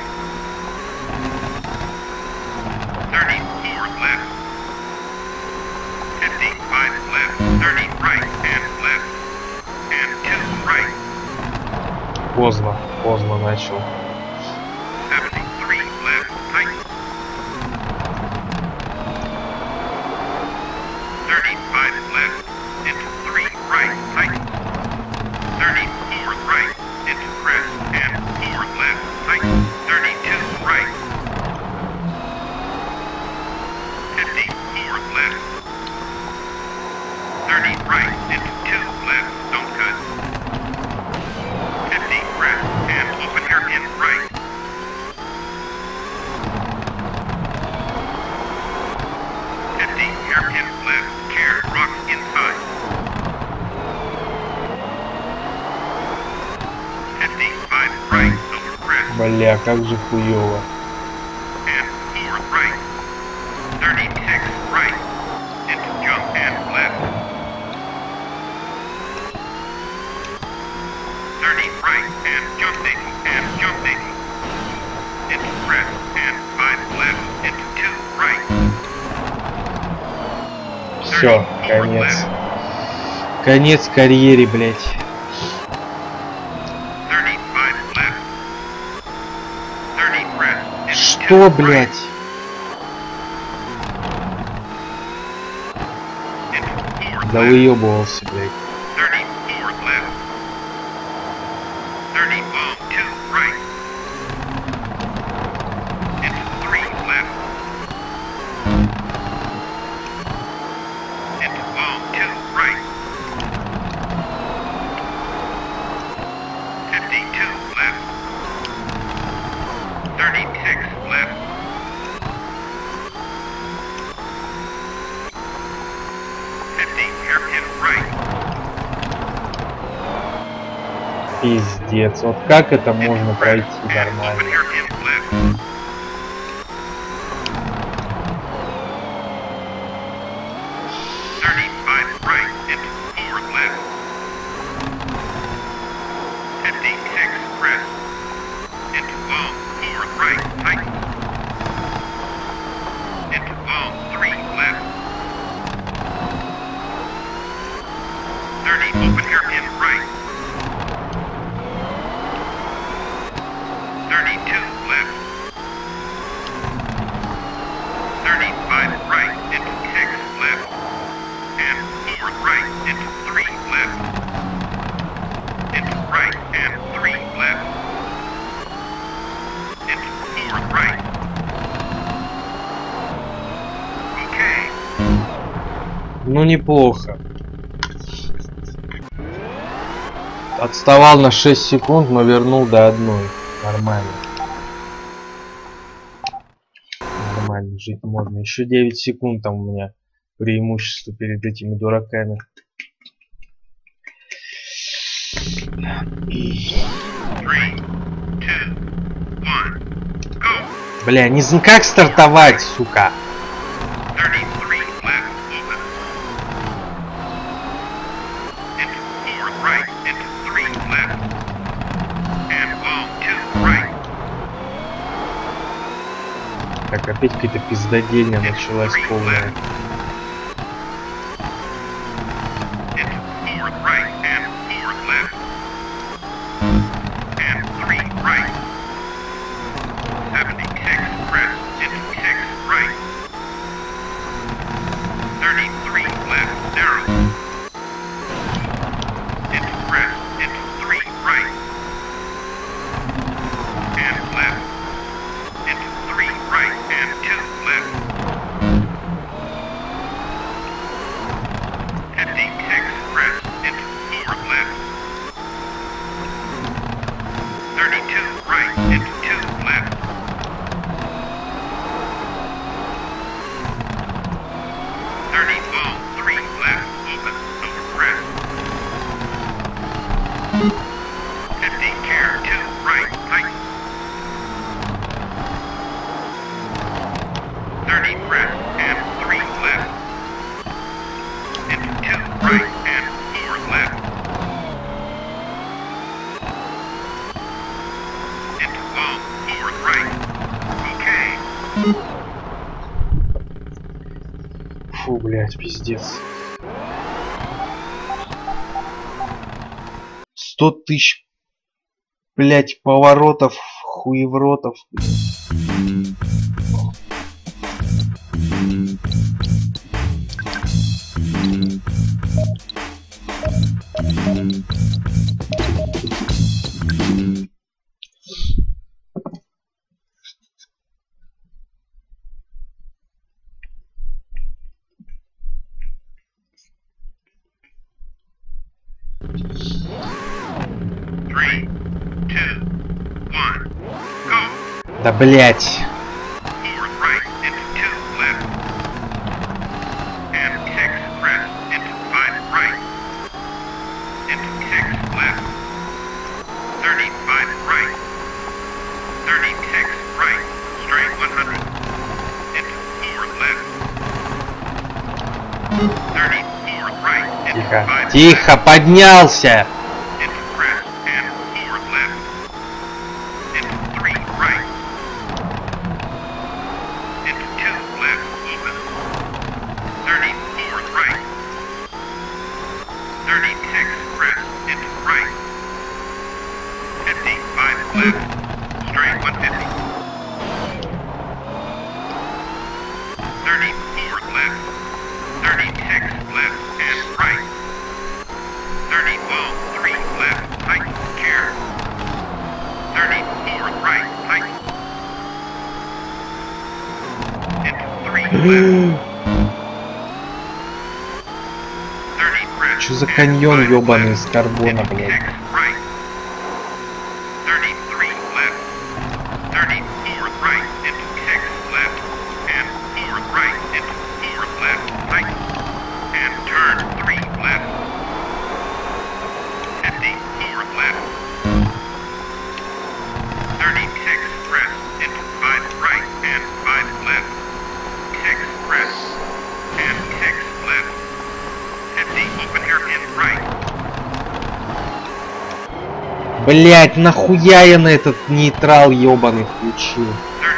thirty-four left. fifty-five left. thirty right and left. And two right. Поздно, поздно начал. seventy-three left, tight. thirty-five left, into three right, tight. thirty-four right, into crest, and four left, tight. thirty-two right. fifty-four left. thirty right, into two left, don't cut. fifty crest, and open hairpin right. fifty hairpin left, care, rock inside. Бля, как же хуёво. And four right. thirty-six right. Into jump and left. thirty right and jumping and jumping. Into press and five left. Into two right. Все, конец. Конец карьере, блядь. thirty-five left. thirty press. Into Что, ten блядь? right. Into four Да left. выебывался, блядь. thirty-four left. thirty long two right. Into three left. Into long two right. fifty-two left. thirty-six left. fifty hairpin right. Пиздец. Вот как это можно пройти And open нормально? hairpin left. thirty-five right into four left. fifty-six press. Into long four right tight. Into long three left. thirty open hairpin right. thirty-two left. thirty-five right into six left. And four right into three left. Into right and three left. Into four right. Okay. Ну, неплохо. Отставал на шесть секунд, но вернул до одной. Нормально. Нормально, жить можно. Еще девять секунд там у меня преимущество перед этими дураками. Three, two, one, go. Бля, не знаю, как стартовать, сука. thirty-three left open. Into four right, into three left. And long two right. Так, опять какая-то пиздодельня началась полная. Into four right and four left. And three right. seventy-six press into six right. thirty-three left narrow. Into press into three right. And left. Into three right and two left. fifty-six press into four left. thirty-two right into two left. thirty long three left open over press. fifty care two right tight. thirty press and three left. Into two right and four left. Into long four right. Okay. Фу, блядь, пиздец. Сто тысяч, блядь, поворотов, хуевротов. Three, two, one, go. Да, блядь. Four right into two left. And six press into five right. Into six left. thirty-five right. Тихо, тихо, поднялся! Что за каньон ёбаный из карбона, блядь? Блять, нахуя я на этот нейтрал ёбаный включил?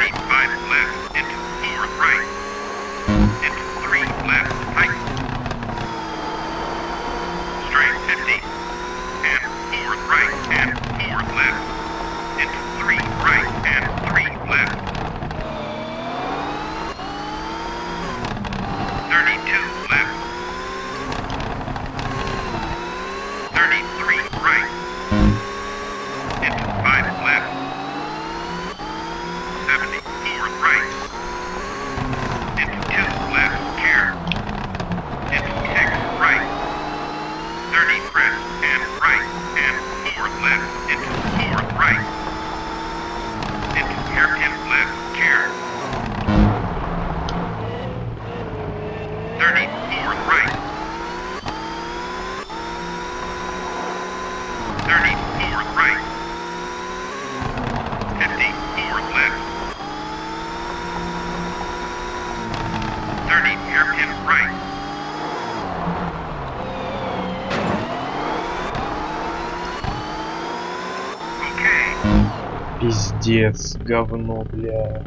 Пиздец, говно, бля.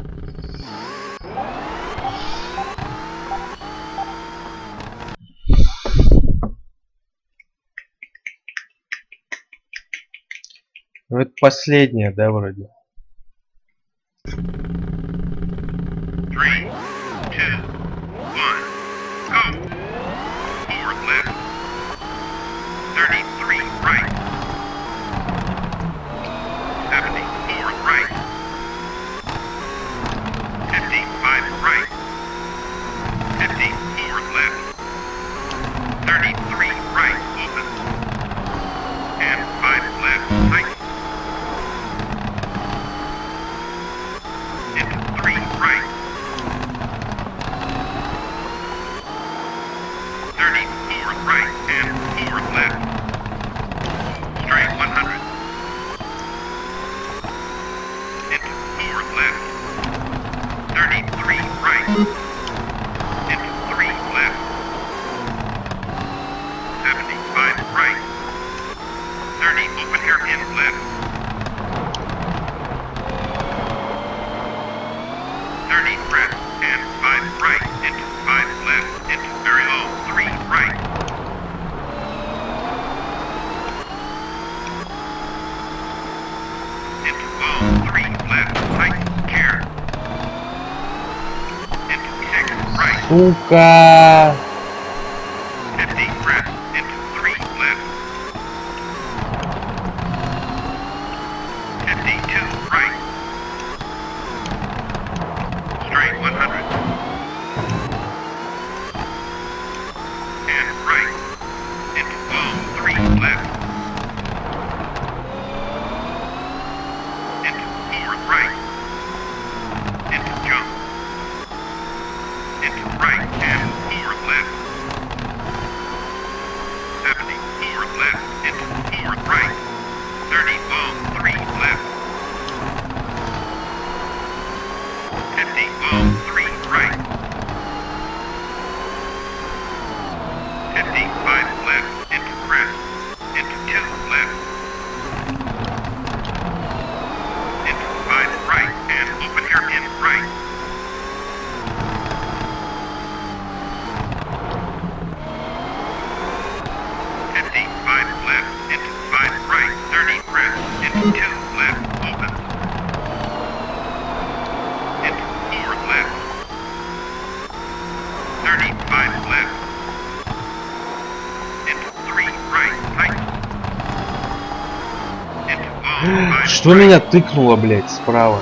Ну это последнее, да, вроде? Сука! Right and forward left. Что меня тыкнуло, блядь, справа?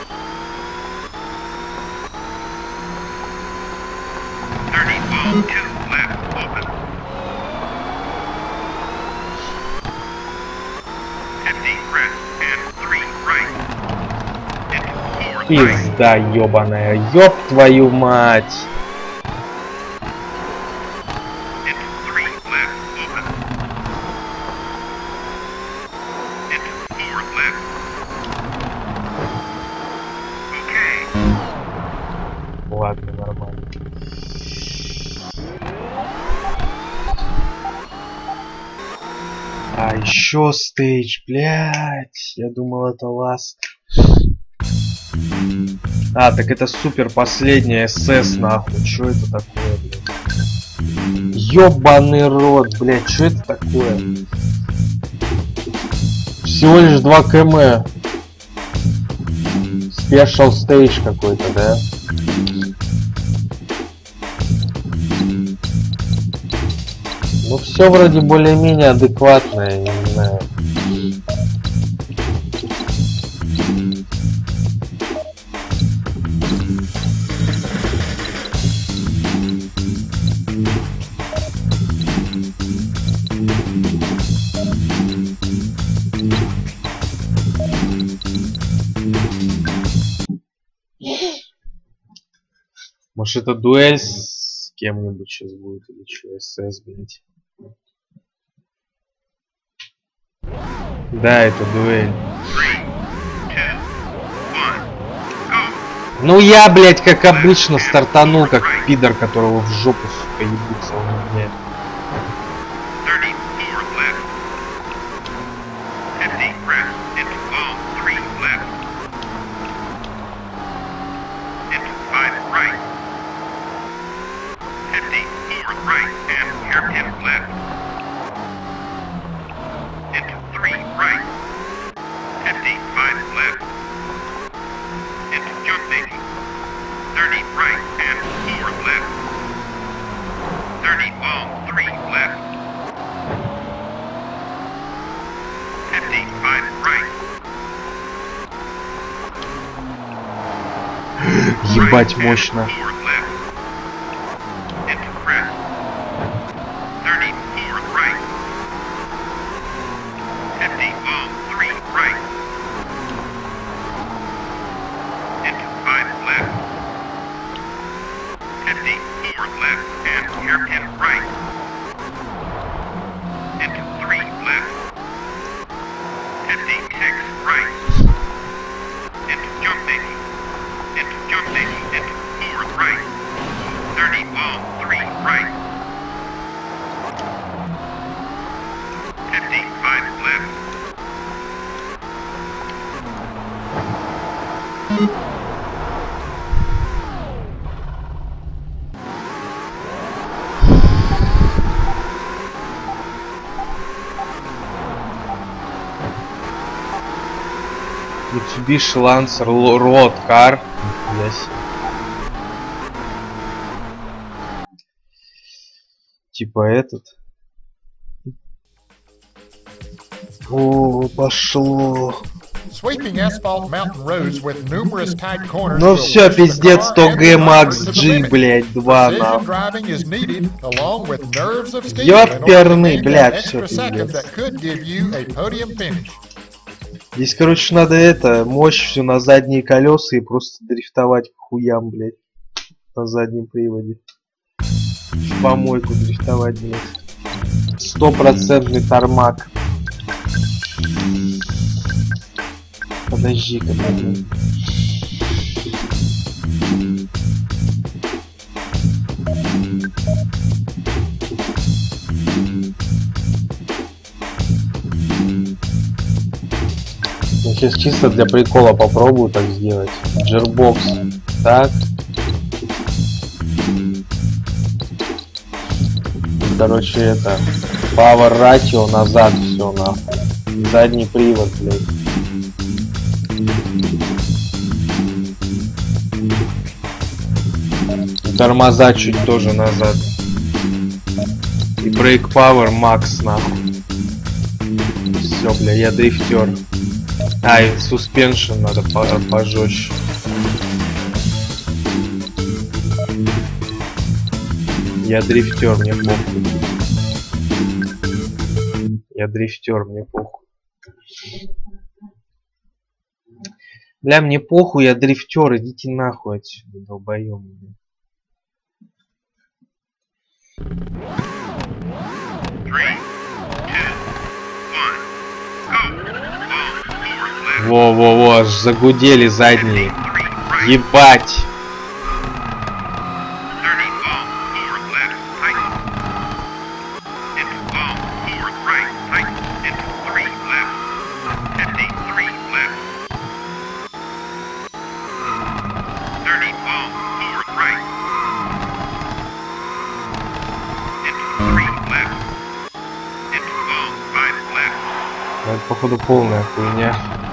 Пизда ёбаная, ёб твою мать! Ладно, нормально. А еще стейдж, блядь. Я думал, это ласт. А, так это супер последняя СС, нахуй. Что это такое, блядь? Ёбаный рот, блядь, что это такое? Всего лишь два км. Спешл стейдж какой-то, да? Ну все вроде более-менее адекватное, я не знаю. Может это дуэль с кем-нибудь сейчас будет или что, СС, блять. Да, это дуэль. Ну я, блять, как обычно стартанул, как пидор, которого в жопу, сука, ебутся у меня. Ебать мощно. Mitsubishi Lancer Road Car. Yes. Типа этот. О, пошло. Ну все, пиздец, сто джи Max G, блять, два нахуй. Ёперный, блядь, все, пиздец. Здесь, короче, надо это, мощь все на задние колеса и просто дрифтовать к хуям, блядь. На заднем приводе. В помойку дрифтовать, блядь. Стопроцентный тормак. Подожди-ка, блядь. Я сейчас чисто для прикола попробую так сделать. Джербокс. Так. Короче, это Power Ratio назад все нахуй. Задний привод, блядь. Тормоза чуть тоже назад. И Brake Power Max нахуй. Все, бля, я дрифтер. А, и suspension надо по пожестче. Я дрифтер, мне похуй. Я дрифтер, мне похуй. Бля, мне похуй, я дрифтер, идите нахуй отсюда, долбоёбы. Во-во-во, аж загудели задние. Ебать! Это, походу, полная хуйня.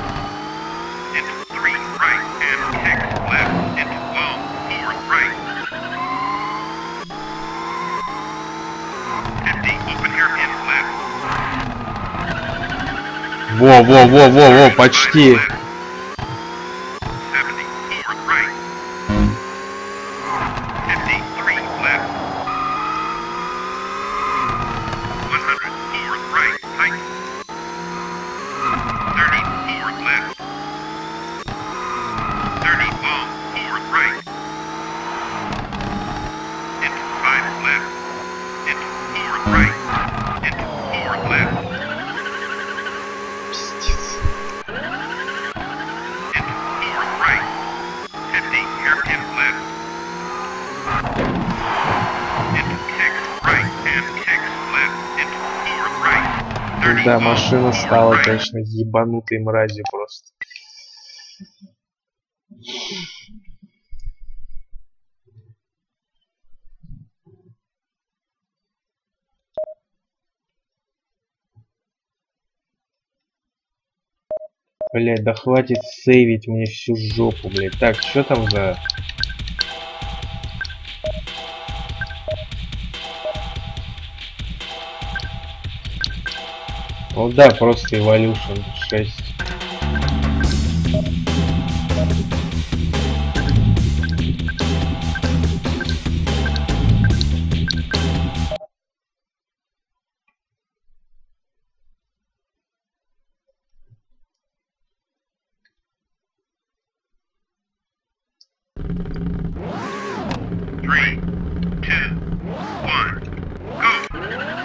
Во-во-во-во-во, почти. Да, машина стала, конечно, ебанутой мразью просто. Блять, да хватит сейвить мне всю жопу, блять. Так, что там за... Ну да, просто Evolution шесть. Three, two, one, go!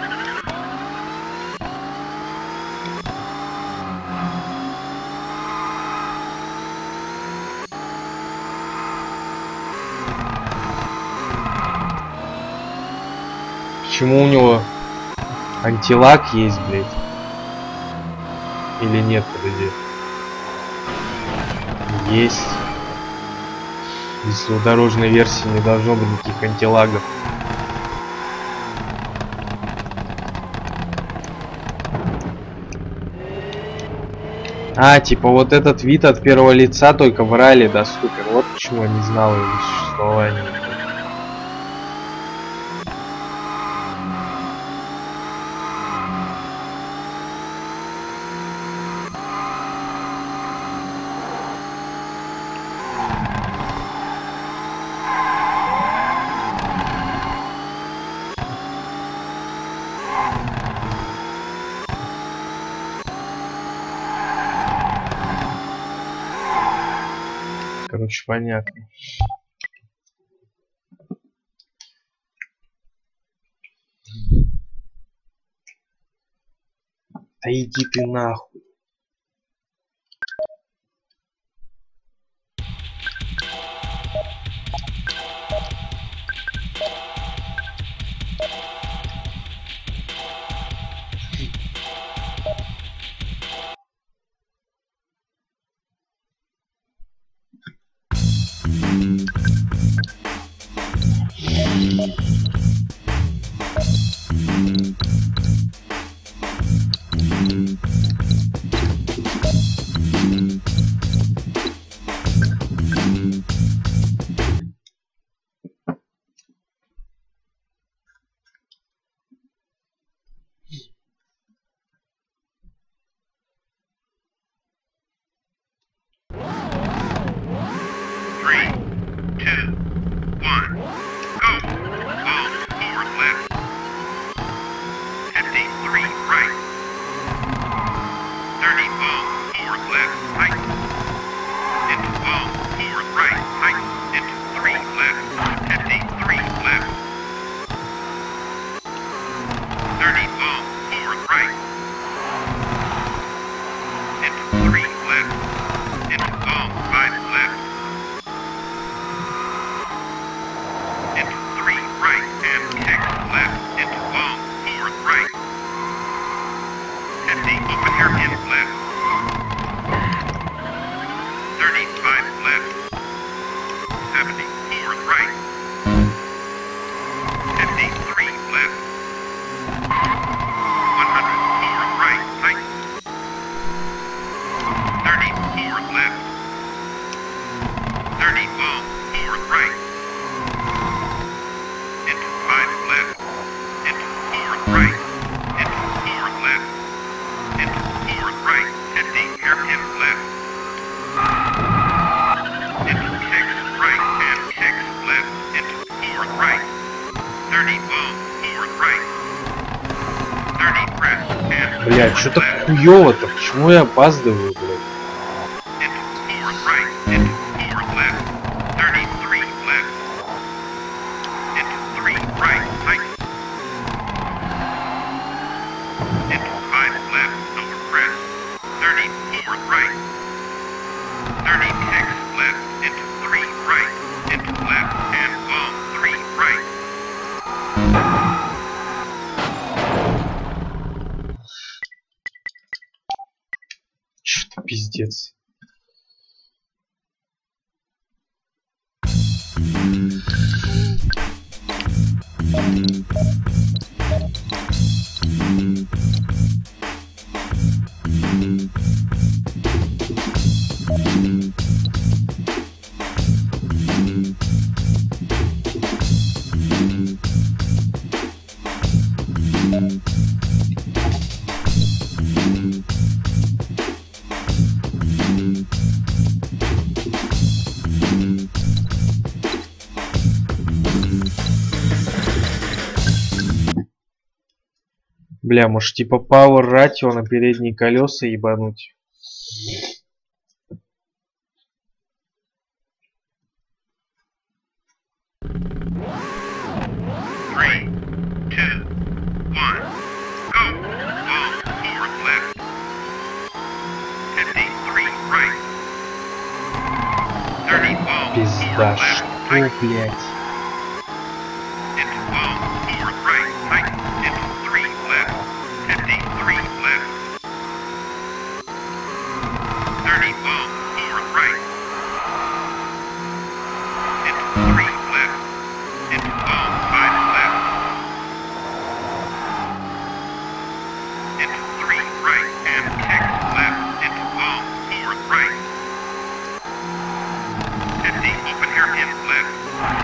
Почему у него антилаг есть, блядь? Или нет, подожди. Есть. Если у дорожной версии не должно быть никаких антилагов. А, типа вот этот вид от первого лица только в ралли доступен. Вот почему я не знал его существования. Короче, понятно. Да иди ты нахуй. fifty-three right. thirty long, forward left, tight. Into long, forward right, tight. Into three left, fifty-three left. thirty long, forward right. Into three left. Into long, five left. Into three right and six left. Into long, forward right. fifty open hairpin left. thirty-five left. seventy forward right. fifty-three left. one hundred forward right, tight. thirty forward left. thirty long, forward right. Into five left. Into forward right. Into forward left. Into forward right. fifty hairpin left. Into six right and six left. Into forward right. thirty long, forward right. thirty press and Блядь, что-то left. хуёво-то, почему я опаздываю, блядь? Into forward right, into forward left, thirty-three left, into three right, tight, into five left, over press, thirty forward right, thirty-six left, into three right, into left, and long, three right. Что-то пиздец. Бля, может типа Power Ratio на передние колеса ебануть? Three, two, one, go. Long, forward left. fifty-three right. thirty long, Пизда, forward left, что, tight. блядь? Into long, forward right, tight. Into three left. fifty-three left. thirty long, forward right. Into three left. Into long, five left. Into three right and six left. Into long, forward right. fifty open hairpin left.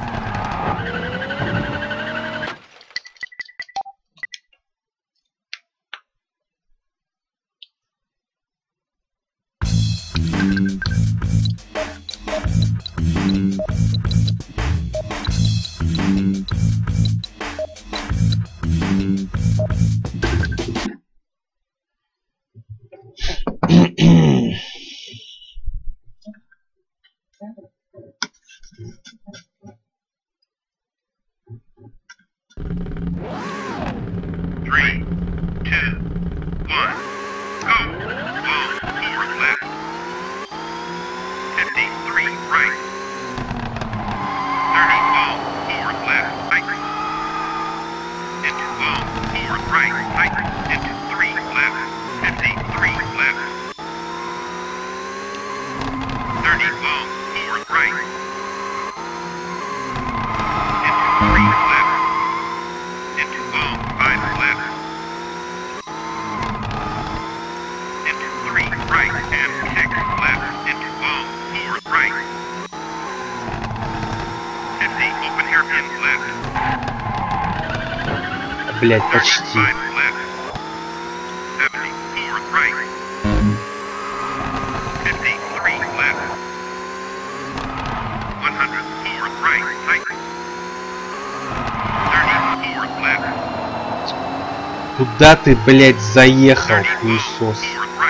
Three, two, one, go. Long, forward left. fifty-three right. thirty long, forward left, tight. Into long, forward right, tight. Into three left. fifty-three left. thirty long, forward right. Into three left. Into long, five left. Into three right and six left. Into long, forward right. fifty open hairpin left. Блядь, почти. thirty-five left. seventy forward right. fifty-three left. one hundred forward right, tight. thirty forward left. Куда ты, блядь, заехал, хуесос?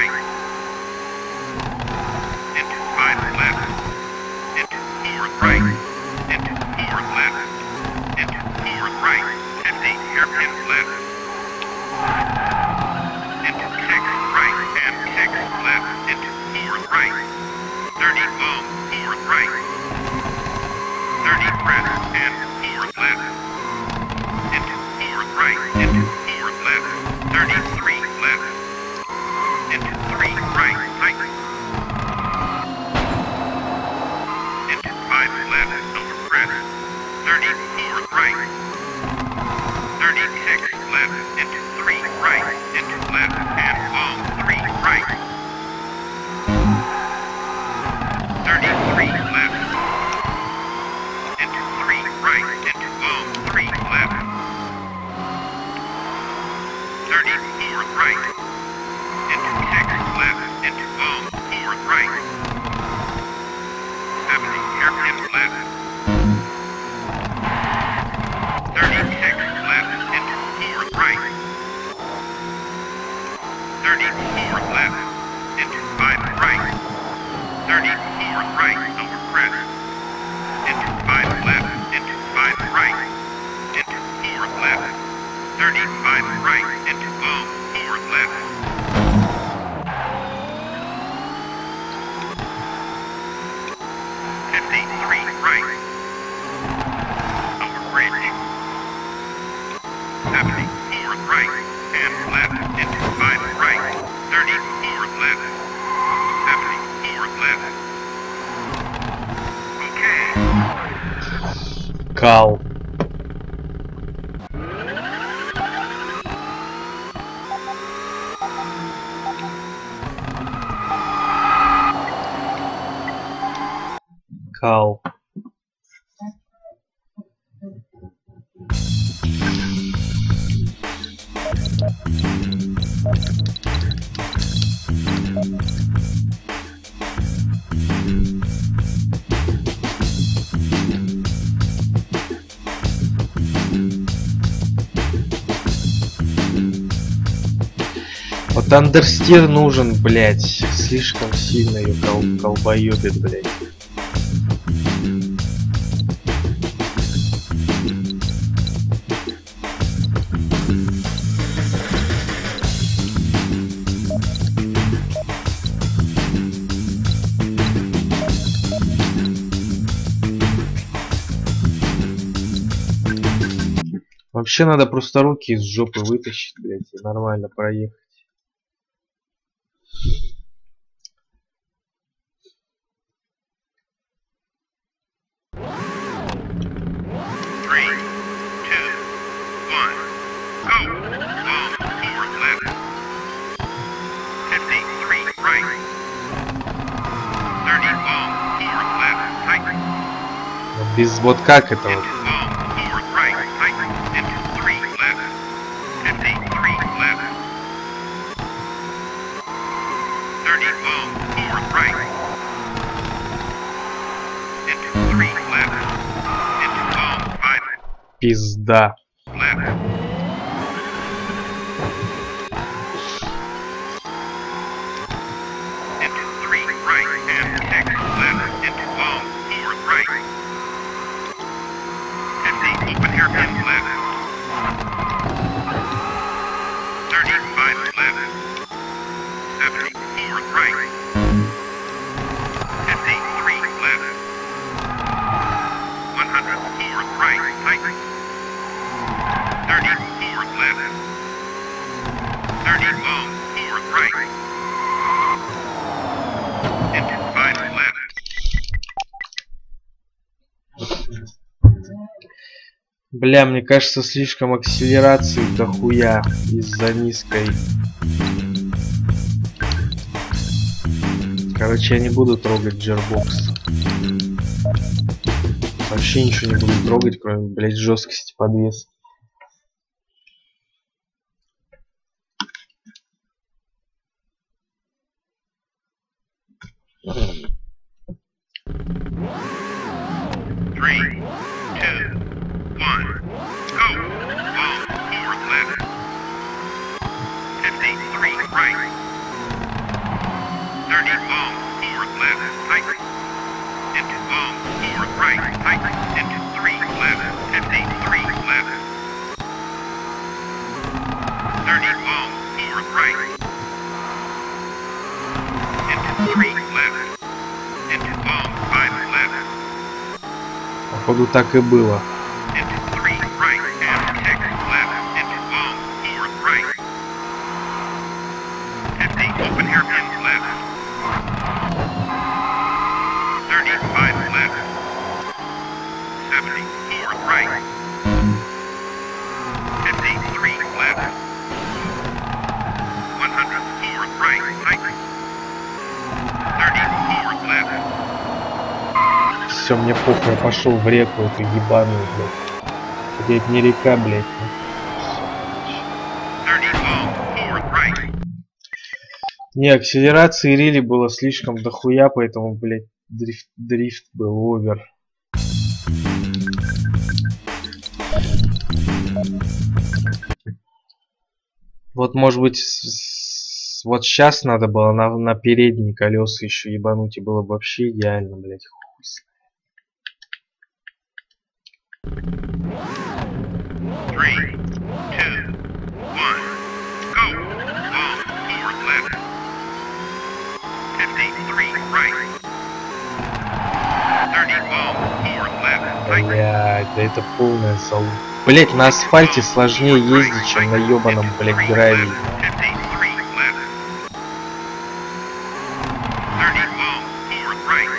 Кал. Кал. Вот андерстир нужен, блять, слишком сильно ее кол колбоебит, блять. Вообще надо просто руки из жопы вытащить, блять, и нормально проехать. Без вот как это вот. Пизда. Бля, мне кажется, слишком акселерации дохуя из-за низкой. Короче, я не буду трогать джербокс. Вообще ничего не буду трогать, кроме, блять, жесткости подвеса. right. thirty long, four left, tight. Into long, four right, tight. Into three left, fifty, three left. thirty long, four right. Into three left. Into long, five left. Походу так и было. Into three right and six left. Into long, four right. fifty, open hairpins left. thirty-five left. seventy, four right. fifty-three left. one hundred, four right, tight. thirty-four left. Все, мне похуй, я пошел в реку эту ебаную, блядь. Это ведь не река, блядь. thirty long, four right. Не, акселерации рели было слишком дохуя, поэтому, блядь, дрифт, дрифт был овер. Вот, может быть, с- с- вот сейчас надо было на, на передние колеса еще ебануть, и было бы вообще идеально, блядь. Хуй знает. Three, two, one, go. Long, four left. fifty-three right. thirty long, four left, tight. Блядь, да это полная зал. Блядь, на асфальте сложнее ездить, чем на ебаном, блядь, гравии. fifty-three left. thirty long, four right.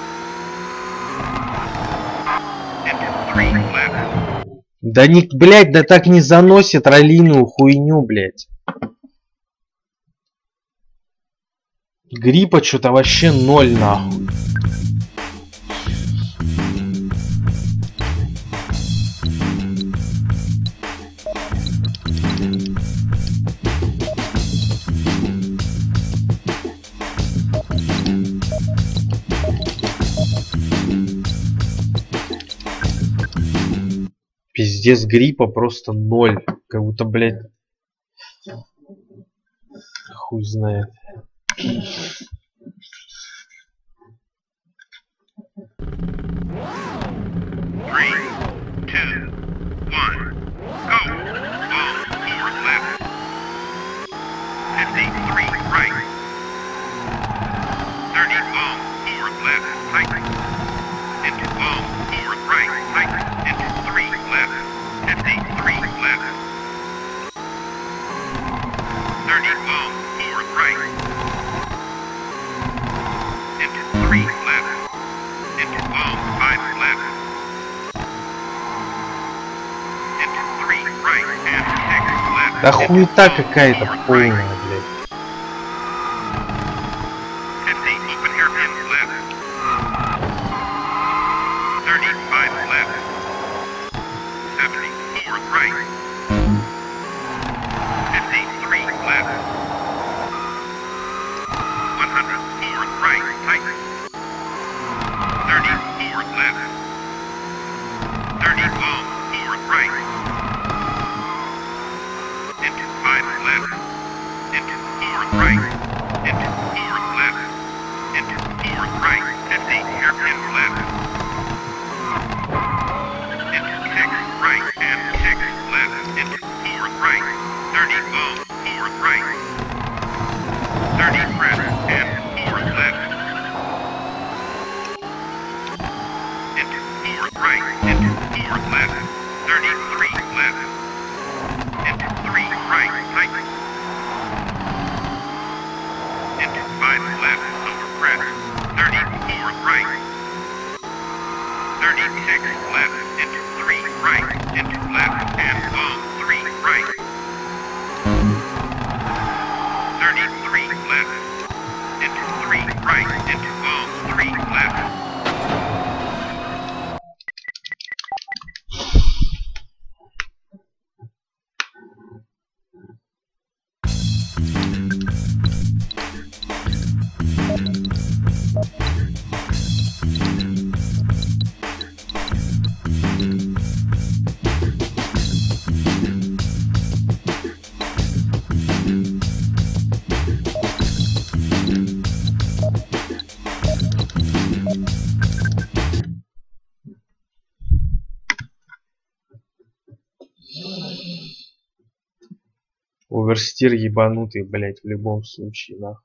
Into three left. Да не, блядь, да так не заносит раллиную хуйню, блядь. Гриппа что-то вообще ноль, нахуй. Пиздец, гриппа просто ноль. Как будто, блядь, хуй знает. Three, two, one, go. Long, four left. fifty-three right. thirty long, four left, tight. Into long, four right, tight. Into three left. fifty-three left. thirty long, four right. Into three left. Into long, five left. Into three right and six left. Да хуета какая-то полная, блядь. fifty open hairpins left. thirty-five left. seventy, four right. fifty-three left. one hundred, four right, tight. thirty-four left. thirty long, four right. Into five left. Into four right. Into four left. Into four right. fifty hairpin left. Into six right and six left. Into four right. thirty long, four right. thirty press and four left. Into four right. Into four left. thirty-three left. Into three right. Tight. Into five left. Over press. thirty-four right. Оверстир ебанутый, блять, в любом случае, нахуй.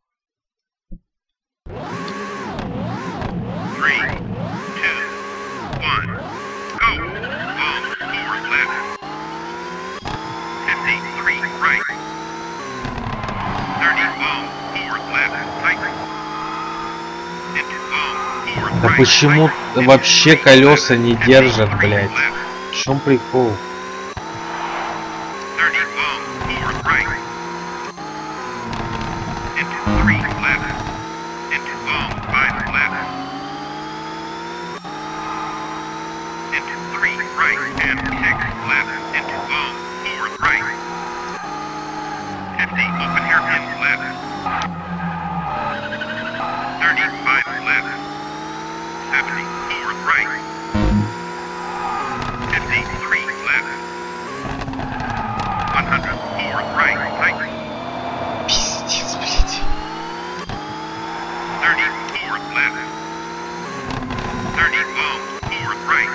Three, two, one, go. Long, forward left. fifty-three, right. thirty, long, forward left, tight. Into long, forward Да right, почему tight. вообще колеса не держат, fifty-three, блять? left. В чем прикол? thirty, long, forward right. Into three, left. Into long, five, left. Into three, right, and six, left. Into long, forward right. fifty, open hairpin, left. thirty-five, left. seventy, forward right. fifty-three, left. one hundred, forward right, tight. Пиздец, блять. thirty, forward left. thirty, long, forward right.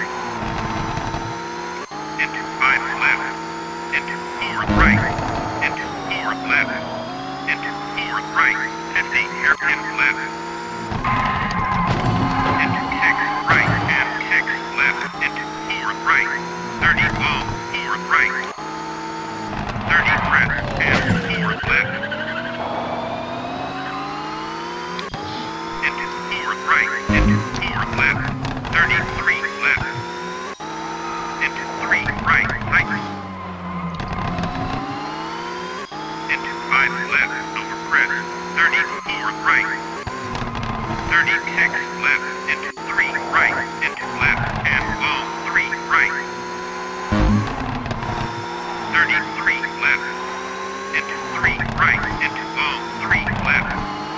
Into five, left. Into forward right. Into forward left. Into forward right. fifty, hairpin left. Into six, right, and six, left. Into forward right. thirty, long, forward right. thirty, press, and forward left. Into forward right, into forward left, thirty-three left, into three right, tight, into five left, over press, thirty forward right, thirty-six left, into three right, into left, and long, three right, thirty-three left, into three right, into long, three left,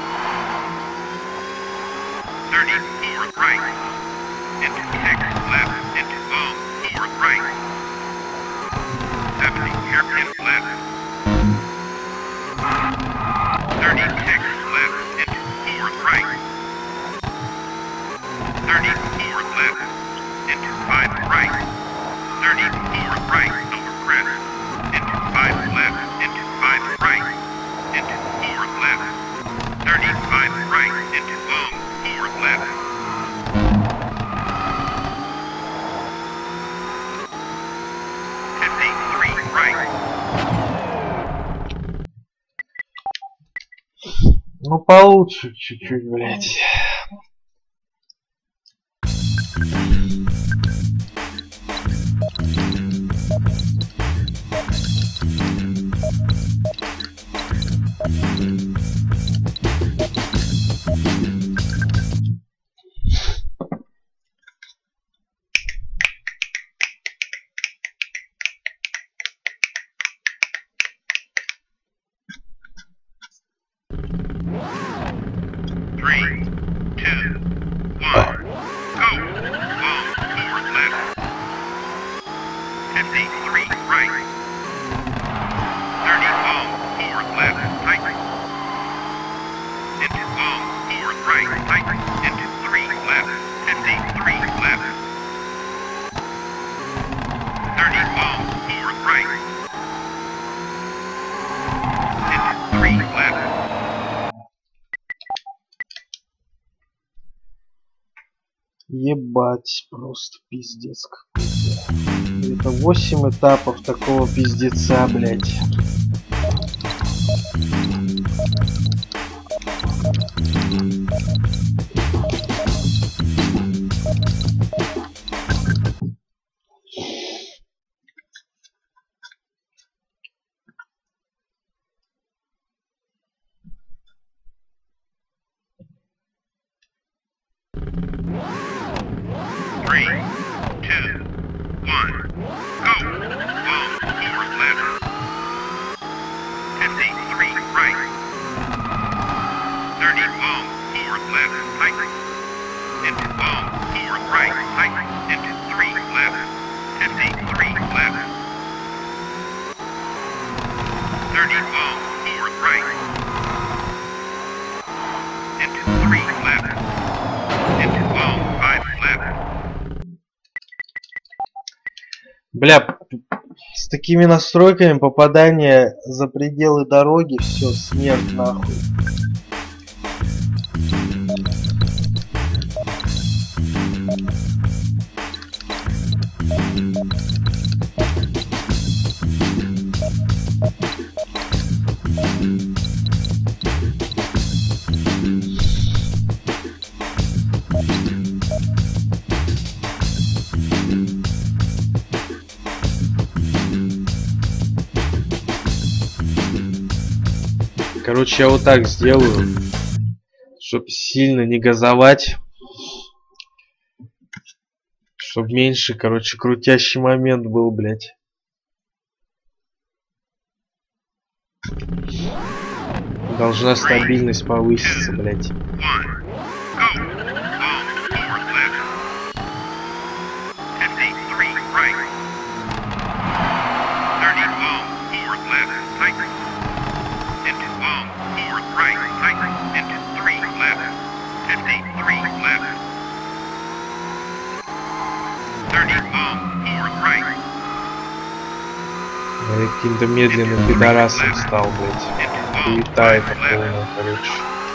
thirty, forward right, into six, left, into long, forward right, seventy, hairpin left, thirty-six, left, into forward right, thirty, forward left, into five right, thirty, forward right, over press, into five left, into five right, into forward left, thirty-five right, into long, forward left. fifty-three right. Ну получше чуть-чуть, блять. Three, two, one, go. Long, forward left. fifty-three right. thirty long, forward left, tight. Into long, forward right, tight. Into three left. fifty-three left. thirty long, forward right. Into three left. Ебать, просто пиздец какой-то. Это восемь этапов такого пиздеца, блять. Three, two, one, go. Long, forward left. fifty-three right. thirty long, forward left, tight. Into long, forward right, tight. Into three left. fifty-three left. thirty long, forward right. Into three left. Into long, five left. Бля, С такими настройками попадание за пределы дороги, все, смерть нахуй. Короче, я вот так сделаю, чтобы сильно не газовать, чтобы меньше, короче, крутящий момент был, блядь. Должна стабильность повыситься, блядь. Я каким-то медленным пидорасом стал, блядь. Хуета это полная, короче.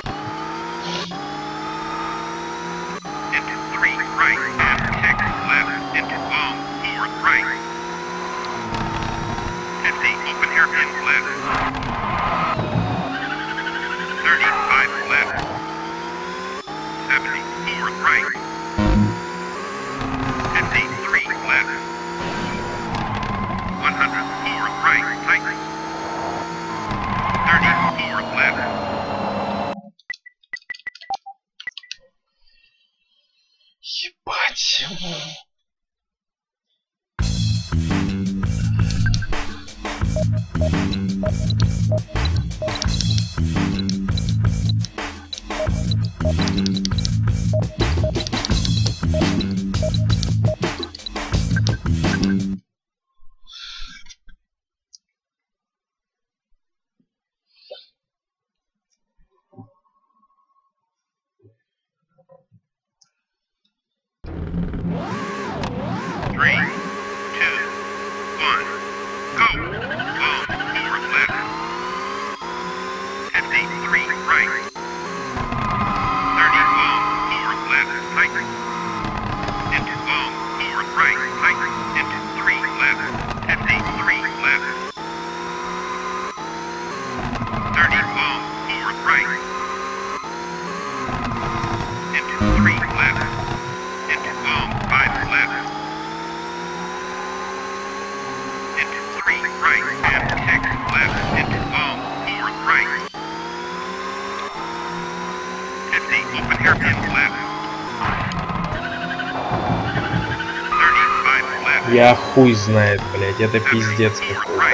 Ебать. Я хуй знает, блядь, это пиздец какой-то.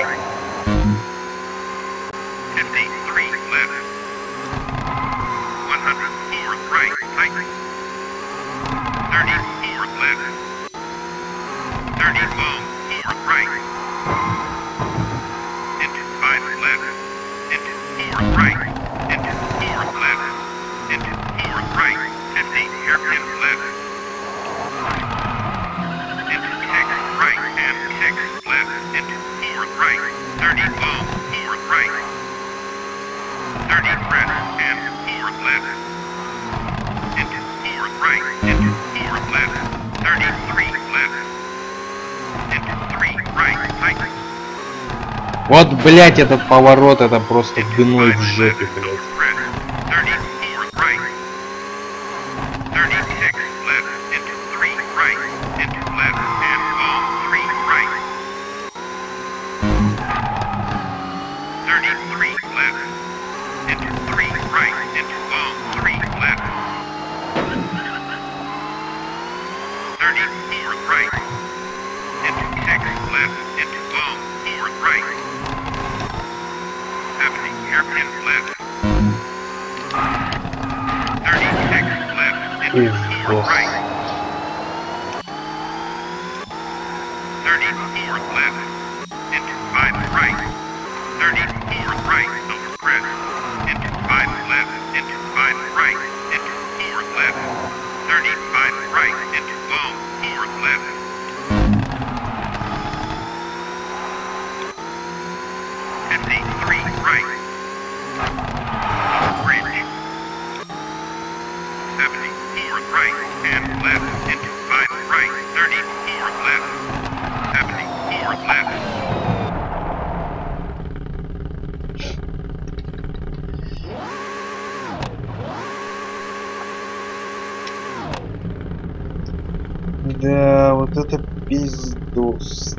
Вот, блять, этот поворот, это просто гной в жопе, блять. Да, вот это пиздос.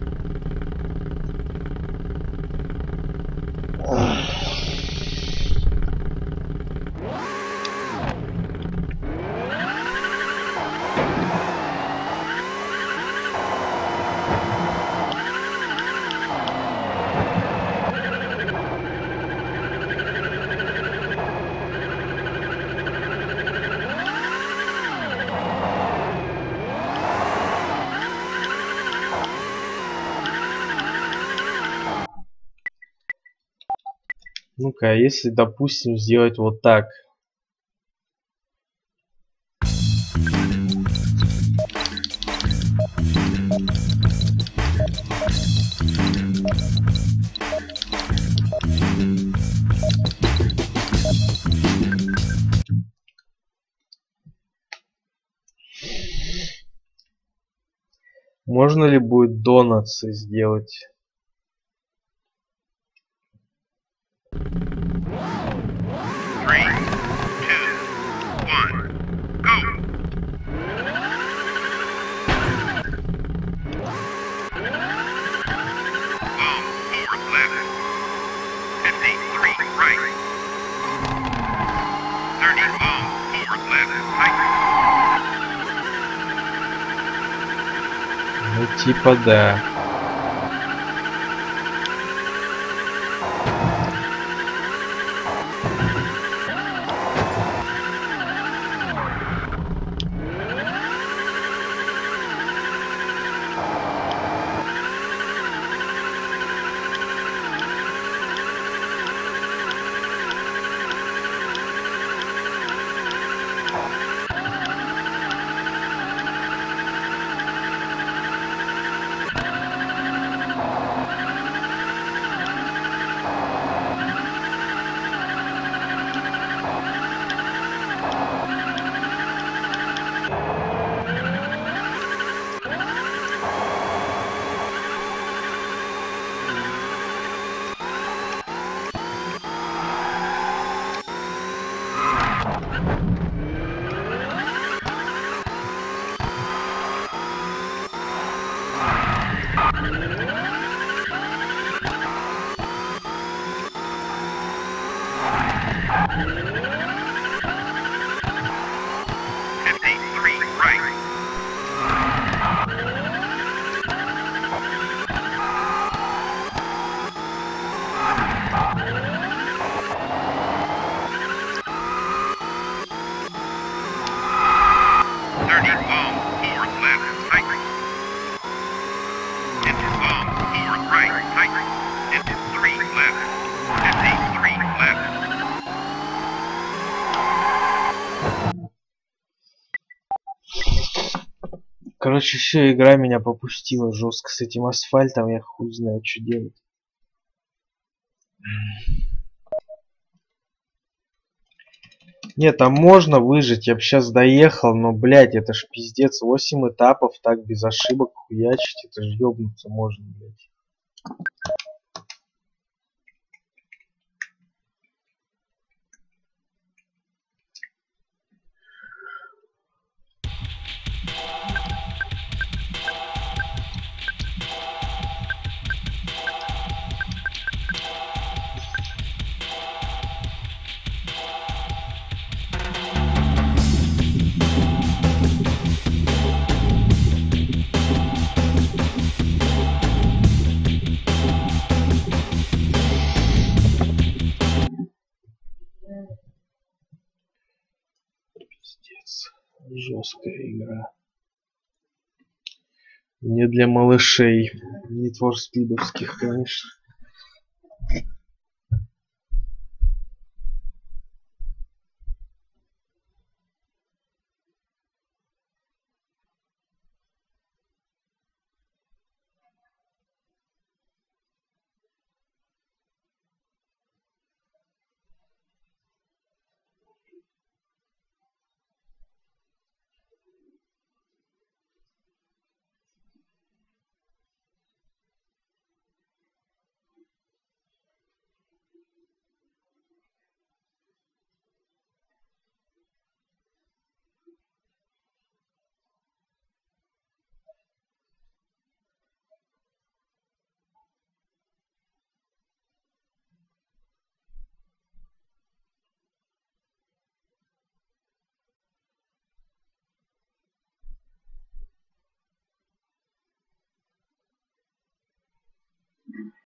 Ну-ка, а если, допустим, сделать вот так? Можно ли будет донатсы сделать? Three, two, one, go! Long four left. fifty-three right. thirty long four left. Tight. Ну типа да. fifty-three right. thirty long four left. Tight. Into long four right. Tight. Into three left. fifty-three left. Короче, все, игра меня попустила жестко с этим асфальтом, я хуй знаю, что делать. Нет, там можно выжить, я бы сейчас доехал, но, блядь, это ж пиздец, восемь этапов так без ошибок хуячить, это ж ёбнуться можно, блядь. Пиздец, жесткая игра. Не для малышей, не Need for Speed'овских, конечно.